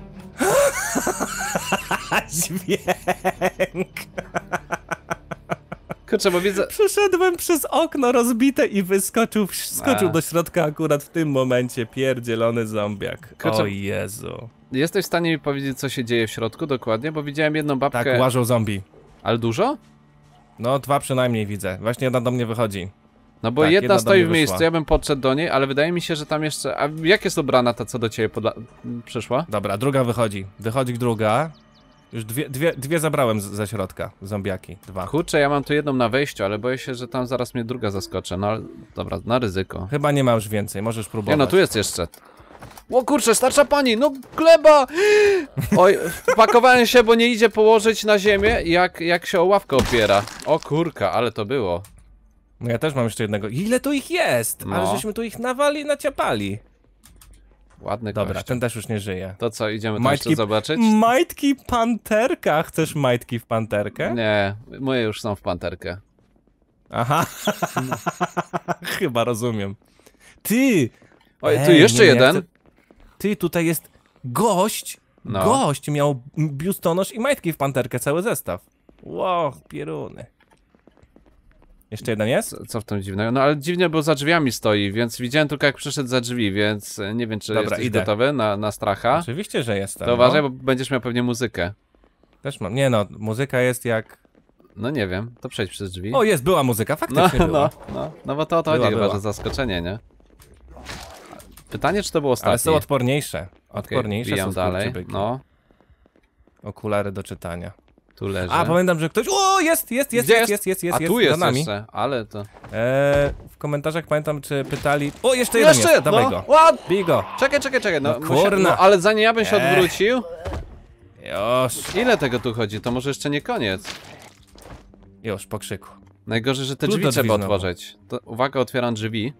S2: Dźwięk!
S1: Kurczę, bo widzę...
S2: Przeszedłem przez okno rozbite i wyskoczył, wskoczył
S1: A.
S2: do środka akurat w tym momencie pierdzielony zombiak.
S1: Kurczę,
S2: O Jezu.
S1: Jesteś w stanie mi powiedzieć, co się dzieje w środku dokładnie? Bo widziałem jedną babkę...
S2: Tak, łażą zombie.
S1: Ale dużo?
S2: No, dwa przynajmniej widzę. Właśnie jedna do mnie wychodzi.
S1: No bo
S2: Tak,
S1: jedna
S2: jedna do
S1: stoi
S2: mnie
S1: w miejscu,
S2: wyszła.
S1: ja bym podszedł do niej, ale wydaje mi się, że tam jeszcze... A jak jest ubrana ta, co do ciebie podla... przyszła?
S2: Dobra, druga wychodzi. Wychodzi druga. Już dwie, dwie, dwie zabrałem z, ze środka. Zombiaki. Dwa.
S1: Kurczę, ja mam tu jedną na wejściu, ale boję się, że tam zaraz mnie druga zaskoczy. No ale dobra, na ryzyko.
S2: Chyba nie ma już więcej, możesz próbować.
S1: Nie no, tu jest jeszcze. O kurczę, starsza pani, no gleba! Oj, pakowałem się, bo nie idzie położyć na ziemię, jak, jak się o ławkę opiera. O kurka, ale to było.
S2: No ja też mam jeszcze jednego. Ile tu ich jest?
S1: No.
S2: Ale żeśmy tu ich nawali, naciapali.
S1: Ładny
S2: Dobra,
S1: kościół.
S2: ten też już nie żyje.
S1: To co, idziemy tam
S2: Majtki-
S1: jeszcze zobaczyć?
S2: Majtki panterka. Chcesz majtki w panterkę?
S1: Nie, moje już są w panterkę.
S2: Aha. Chyba rozumiem. Ty!
S1: Oj, tu
S2: Ej,
S1: jeszcze
S2: nie, nie,
S1: jeden.
S2: chcę- Ty, tutaj jest gość.
S1: No.
S2: Gość miał biustonosz i majtki w panterkę, cały zestaw. Wow, pieruny. Jeszcze jeden jest?
S1: Co, co w tym dziwnego? No ale dziwnie, bo za drzwiami stoi, więc widziałem tylko jak przyszedł za drzwi, więc nie wiem, czy
S2: Dobra,
S1: jesteś
S2: idę.
S1: gotowy na, na stracha.
S2: Oczywiście, że jestem.
S1: To uważaj,
S2: no.
S1: bo będziesz miał pewnie muzykę.
S2: Też mam. Nie no, muzyka jest jak...
S1: No nie wiem, to przejdź przez drzwi.
S2: O, jest, była muzyka,
S1: no,
S2: faktycznie
S1: no,
S2: była.
S1: no, no bo to o to
S2: Była,
S1: chodzi chyba,
S2: była.
S1: że zaskoczenie, nie? Pytanie, czy to było ostatnie?
S2: Ale są odporniejsze.
S1: Okej,
S2: Odporniejsze
S1: wbijam
S2: są
S1: dalej,
S2: skurczybyki.
S1: no,
S2: Okulary do czytania.
S1: tu leży.
S2: A, pamiętam, że ktoś... O, jest, jest, jest,
S1: Gdzie
S2: jest, jest, jest, jest,
S1: A tu
S2: jest,
S1: jest
S2: za nami.
S1: jeszcze, ale to...
S2: Eee, w komentarzach pamiętam, czy pytali... O, jeszcze jeden
S1: Jeszcze,
S2: jest, dawaj
S1: no,
S2: go.
S1: ład!
S2: Bij go.
S1: Czekaj, czekaj, czekaj, no,
S2: No
S1: musia-
S2: kurna.
S1: no ale zanim ja bym się
S2: Ech.
S1: odwrócił...
S2: Już,
S1: Ile tego tu chodzi? To może jeszcze nie koniec.
S2: już, po krzyku.
S1: Najgorzej, że te
S2: Klucz
S1: drzwi
S2: do
S1: trzeba
S2: drzwi znowu.
S1: otworzyć. To, uwaga, otwieram drzwi.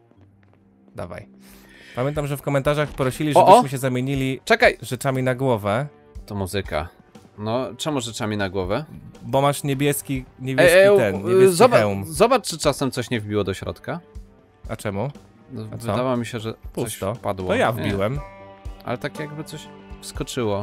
S2: Dawaj. Pamiętam, że w komentarzach prosili,
S1: O,
S2: żebyśmy
S1: o!
S2: się zamienili
S1: Czekaj!
S2: rzeczami na głowę,
S1: To muzyka. No, czemu rzeczami na głowę?
S2: bo masz niebieski, niebieski
S1: Ej, ej,
S2: ten,
S1: u-
S2: niebieski
S1: zobacz,
S2: hełm.
S1: zobacz, czy czasem coś nie wbiło do środka.
S2: A czemu?
S1: No,
S2: A co?
S1: Wydawało mi się, że
S2: Pusto.
S1: coś padło.
S2: To ja
S1: Nie.
S2: wbiłem,
S1: Ale tak jakby coś wskoczyło.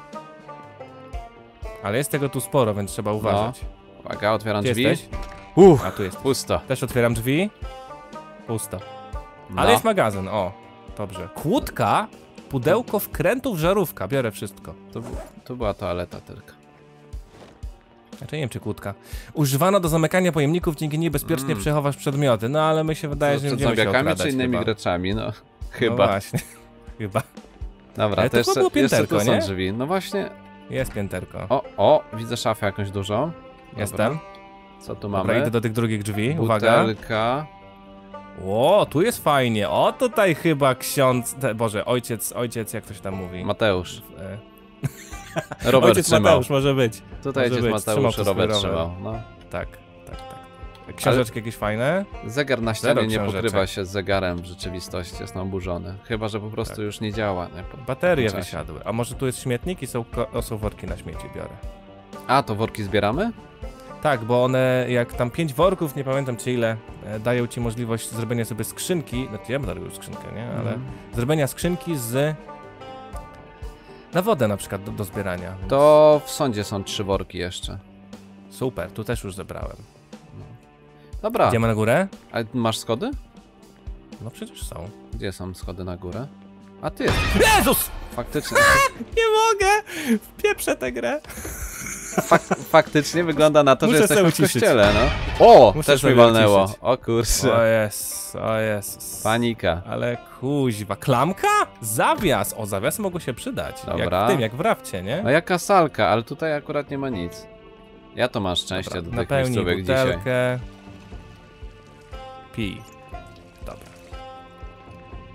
S2: ale jest tego tu sporo, więc trzeba uważać.
S1: Uwaga, otwieram
S2: Gdzie
S1: drzwi.
S2: jesteś?
S1: Uff,
S2: A tu jest.
S1: pusto.
S2: Też otwieram drzwi. Pusto.
S1: No.
S2: Ale jest magazyn, o. Dobrze. Kłódka, pudełko wkrętów, żarówka. Biorę wszystko.
S1: To, bu- to była toaleta tylko.
S2: Znaczy nie wiem, czy kłódka. Używana do zamykania pojemników, dzięki niej bezpiecznie
S1: Mm.
S2: przechowasz przedmioty. No ale my się wydaje,
S1: To
S2: że nie
S1: przed
S2: będziemy się
S1: zombiakami
S2: okradać
S1: czy innymi
S2: chyba.
S1: graczami? No,
S2: No
S1: chyba.
S2: właśnie. Chyba.
S1: Dobra,
S2: Ale
S1: to
S2: to chyba
S1: jeszcze,
S2: było
S1: jeszcze
S2: pięterko,
S1: tu są
S2: nie?
S1: drzwi. No właśnie.
S2: Jest pięterko.
S1: O, o, widzę szafę jakąś dużą. Dobra.
S2: Jestem.
S1: Co tu
S2: Dobra,
S1: mamy?
S2: idę do tych drugich drzwi. Uwaga.
S1: Butelka.
S2: O, tu jest fajnie. O, tutaj chyba ksiądz... Te, Boże, ojciec, ojciec, jak to się tam mówi?
S1: Mateusz.
S2: E,
S1: Robert
S2: Ojciec
S1: trzymał.
S2: Mateusz może być.
S1: Tutaj
S2: może
S1: ojciec
S2: być. Trzymał
S1: Mateusz,
S2: to
S1: Robert
S2: swój
S1: trzymał.
S2: rower.
S1: No.
S2: Tak, tak, tak. Książeczki jakieś fajne?
S1: Zegar na
S2: Zero
S1: ścianie nie
S2: książeczek.
S1: pokrywa się z zegarem w rzeczywistości, jest naburzony. Chyba, że po prostu
S2: Tak.
S1: już nie działa. Nie? Po-
S2: Baterie
S1: po czasie.
S2: wysiadły. A może tu jest śmietnik i są, ko- o, są worki na śmieci, biorę.
S1: A, to worki zbieramy?
S2: Tak, bo one, jak tam pięć worków, nie pamiętam czy ile, e, dają ci możliwość zrobienia sobie skrzynki, znaczy ja bym robił skrzynkę, nie? Ale
S1: Mhm.
S2: zrobienia skrzynki z... na wodę na przykład do, do zbierania. Więc
S1: To w sądzie są trzy worki jeszcze.
S2: super, tu też już zebrałem.
S1: Dobra,
S2: Idziemy na górę?
S1: a masz schody?
S2: No przecież są.
S1: Gdzie są schody na górę? A ty jesteś,
S2: Jezus!
S1: faktycznie.
S2: Nie mogę! Wpieprzę tę grę.
S1: Fak, faktycznie wygląda na to,
S2: Muszę
S1: że jesteśmy
S2: sobie
S1: w
S2: uciszyć.
S1: kościele, no. O,
S2: Muszę
S1: też mi
S2: sobie
S1: walnęło.
S2: uciszyć.
S1: O
S2: O
S1: kurczę.
S2: jest, o jest.
S1: Panika.
S2: Ale kuźwa, klamka? Zawias! O, zawiasy mogą się przydać.
S1: Dobra.
S2: Jak w tym, jak w rafcie, nie?
S1: No jaka salka, ale tutaj akurat nie ma nic. Ja to mam szczęście
S2: Dobra,
S1: do tych
S2: napełnij
S1: miejscówek dzisiaj.
S2: butelkę. Pij. Dobra.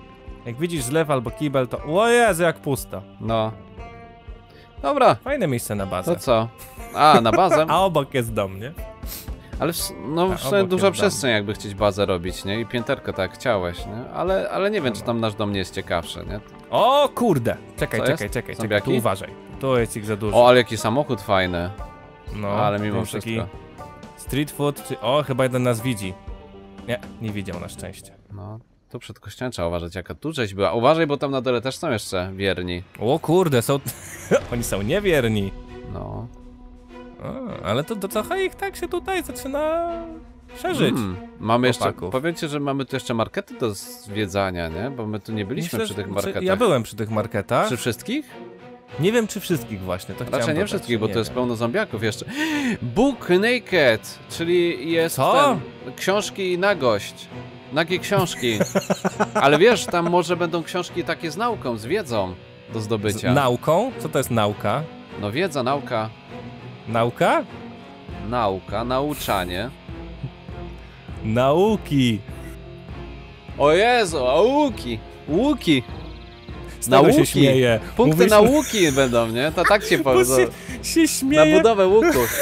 S2: Jak widzisz zlew albo kibel, to o Jezu, jak pusto.
S1: No. Dobra.
S2: Fajne miejsce na bazę.
S1: To co? A, na bazę?
S2: A obok jest dom, nie?
S1: Ale w, no w sumie duża przestrzeń, jakby chcieć bazę robić, nie? I pięterko tak jak chciałeś, nie? Ale, ale nie wiem, czy tam nasz dom nie jest ciekawszy, nie?
S2: O kurde! Czekaj,
S1: Co
S2: czekaj,
S1: jest?
S2: czekaj, czekaj,
S1: Zombiaki?
S2: tu uważaj. Tu jest ich za dużo.
S1: O, ale jaki samochód fajny.
S2: No,
S1: ale mimo
S2: więc
S1: wszystko.
S2: taki street food, czy... O, chyba jeden nas widzi. Nie, nie widział na szczęście.
S1: No, tu przed kościołem trzeba uważać, jaka tu rzeź była. Uważaj, bo tam na dole też są jeszcze wierni.
S2: O kurde, są... Oni są niewierni.
S1: No.
S2: A, ale to, to trochę ich tak się tutaj zaczyna szerzyć.
S1: Mm, mamy jeszcze,
S2: Chłopaków.
S1: powiem ci, że mamy tu jeszcze markety do zwiedzania, nie? Bo my tu nie byliśmy
S2: Myślę,
S1: przy tych
S2: że-
S1: marketach.
S2: Ja byłem przy tych marketach.
S1: Przy wszystkich?
S2: Nie wiem, czy wszystkich właśnie, to chciałem
S1: Raczej nie
S2: dodać,
S1: wszystkich, bo
S2: nie
S1: to jest
S2: wiem.
S1: pełno zombiaków jeszcze. Book Naked, czyli jest
S2: Co?
S1: ten, książki na gość. Nagie książki. Ale wiesz, tam może będą książki takie z nauką, z wiedzą do
S2: Z
S1: zdobycia.
S2: nauką? Co to jest nauka?
S1: No wiedza, nauka,
S2: Nauka?
S1: nauka, nauczanie.
S2: Nauki.
S1: O Jezu, a łuki, łuki.
S2: Z tego się
S1: Nauki.
S2: śmieje.
S1: Punkty
S2: Mówisz-
S1: nauki będą, nie? To tak się
S2: Bo
S1: powie.
S2: się, się
S1: Na
S2: śmieje.
S1: budowę łuków.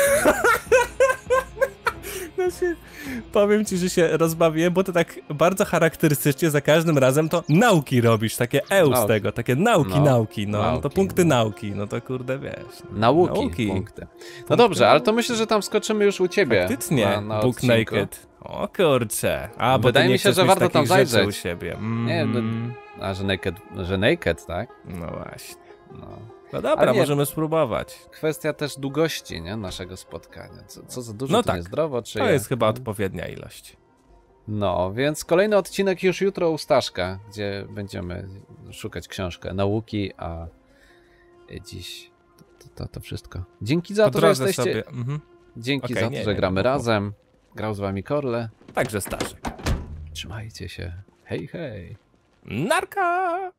S2: No się, powiem ci, że się rozbawiłem, bo to tak bardzo charakterystycznie za każdym razem to nauki robisz, takie eł z
S1: Nauki.
S2: tego, takie nauki,
S1: No,
S2: nauki, no, no to
S1: nauki,
S2: punkty
S1: no.
S2: nauki, no to kurde wiesz.
S1: Nauki,
S2: Nauki.
S1: punkty. No dobrze, ale to myślę, że tam skoczymy już u ciebie.
S2: Faktycznie,
S1: na, na
S2: Book
S1: odcinku.
S2: Naked. O kurcze. A, bo
S1: Wydaje
S2: ty nie
S1: mi się,
S2: chcesz
S1: że
S2: mieć
S1: warto tam
S2: takich rzeczy
S1: zajrzeć.
S2: u siebie.
S1: Nie,
S2: Mm,
S1: no, a że naked, że naked, tak?
S2: no właśnie.
S1: No.
S2: No dobra,
S1: Ale nie-
S2: możemy spróbować.
S1: Kwestia też długości, nie? Naszego spotkania. Co, co za dużo,
S2: No
S1: to
S2: tak.
S1: niezdrowo, czy
S2: To
S1: ja?
S2: jest chyba odpowiednia ilość.
S1: No, więc kolejny odcinek już jutro u Staszka, gdzie będziemy szukać książkę nauki, a dziś to, to, to wszystko. Dzięki za
S2: Po
S1: to, że
S2: drodze
S1: jesteście.
S2: sobie. Mhm.
S1: Dzięki
S2: Okej,
S1: za to,
S2: nie,
S1: że
S2: nie,
S1: gramy
S2: mów, mów.
S1: razem. Grał z wami Korle.
S2: Także Staszek.
S1: Trzymajcie się. Hej, hej.
S2: Narka!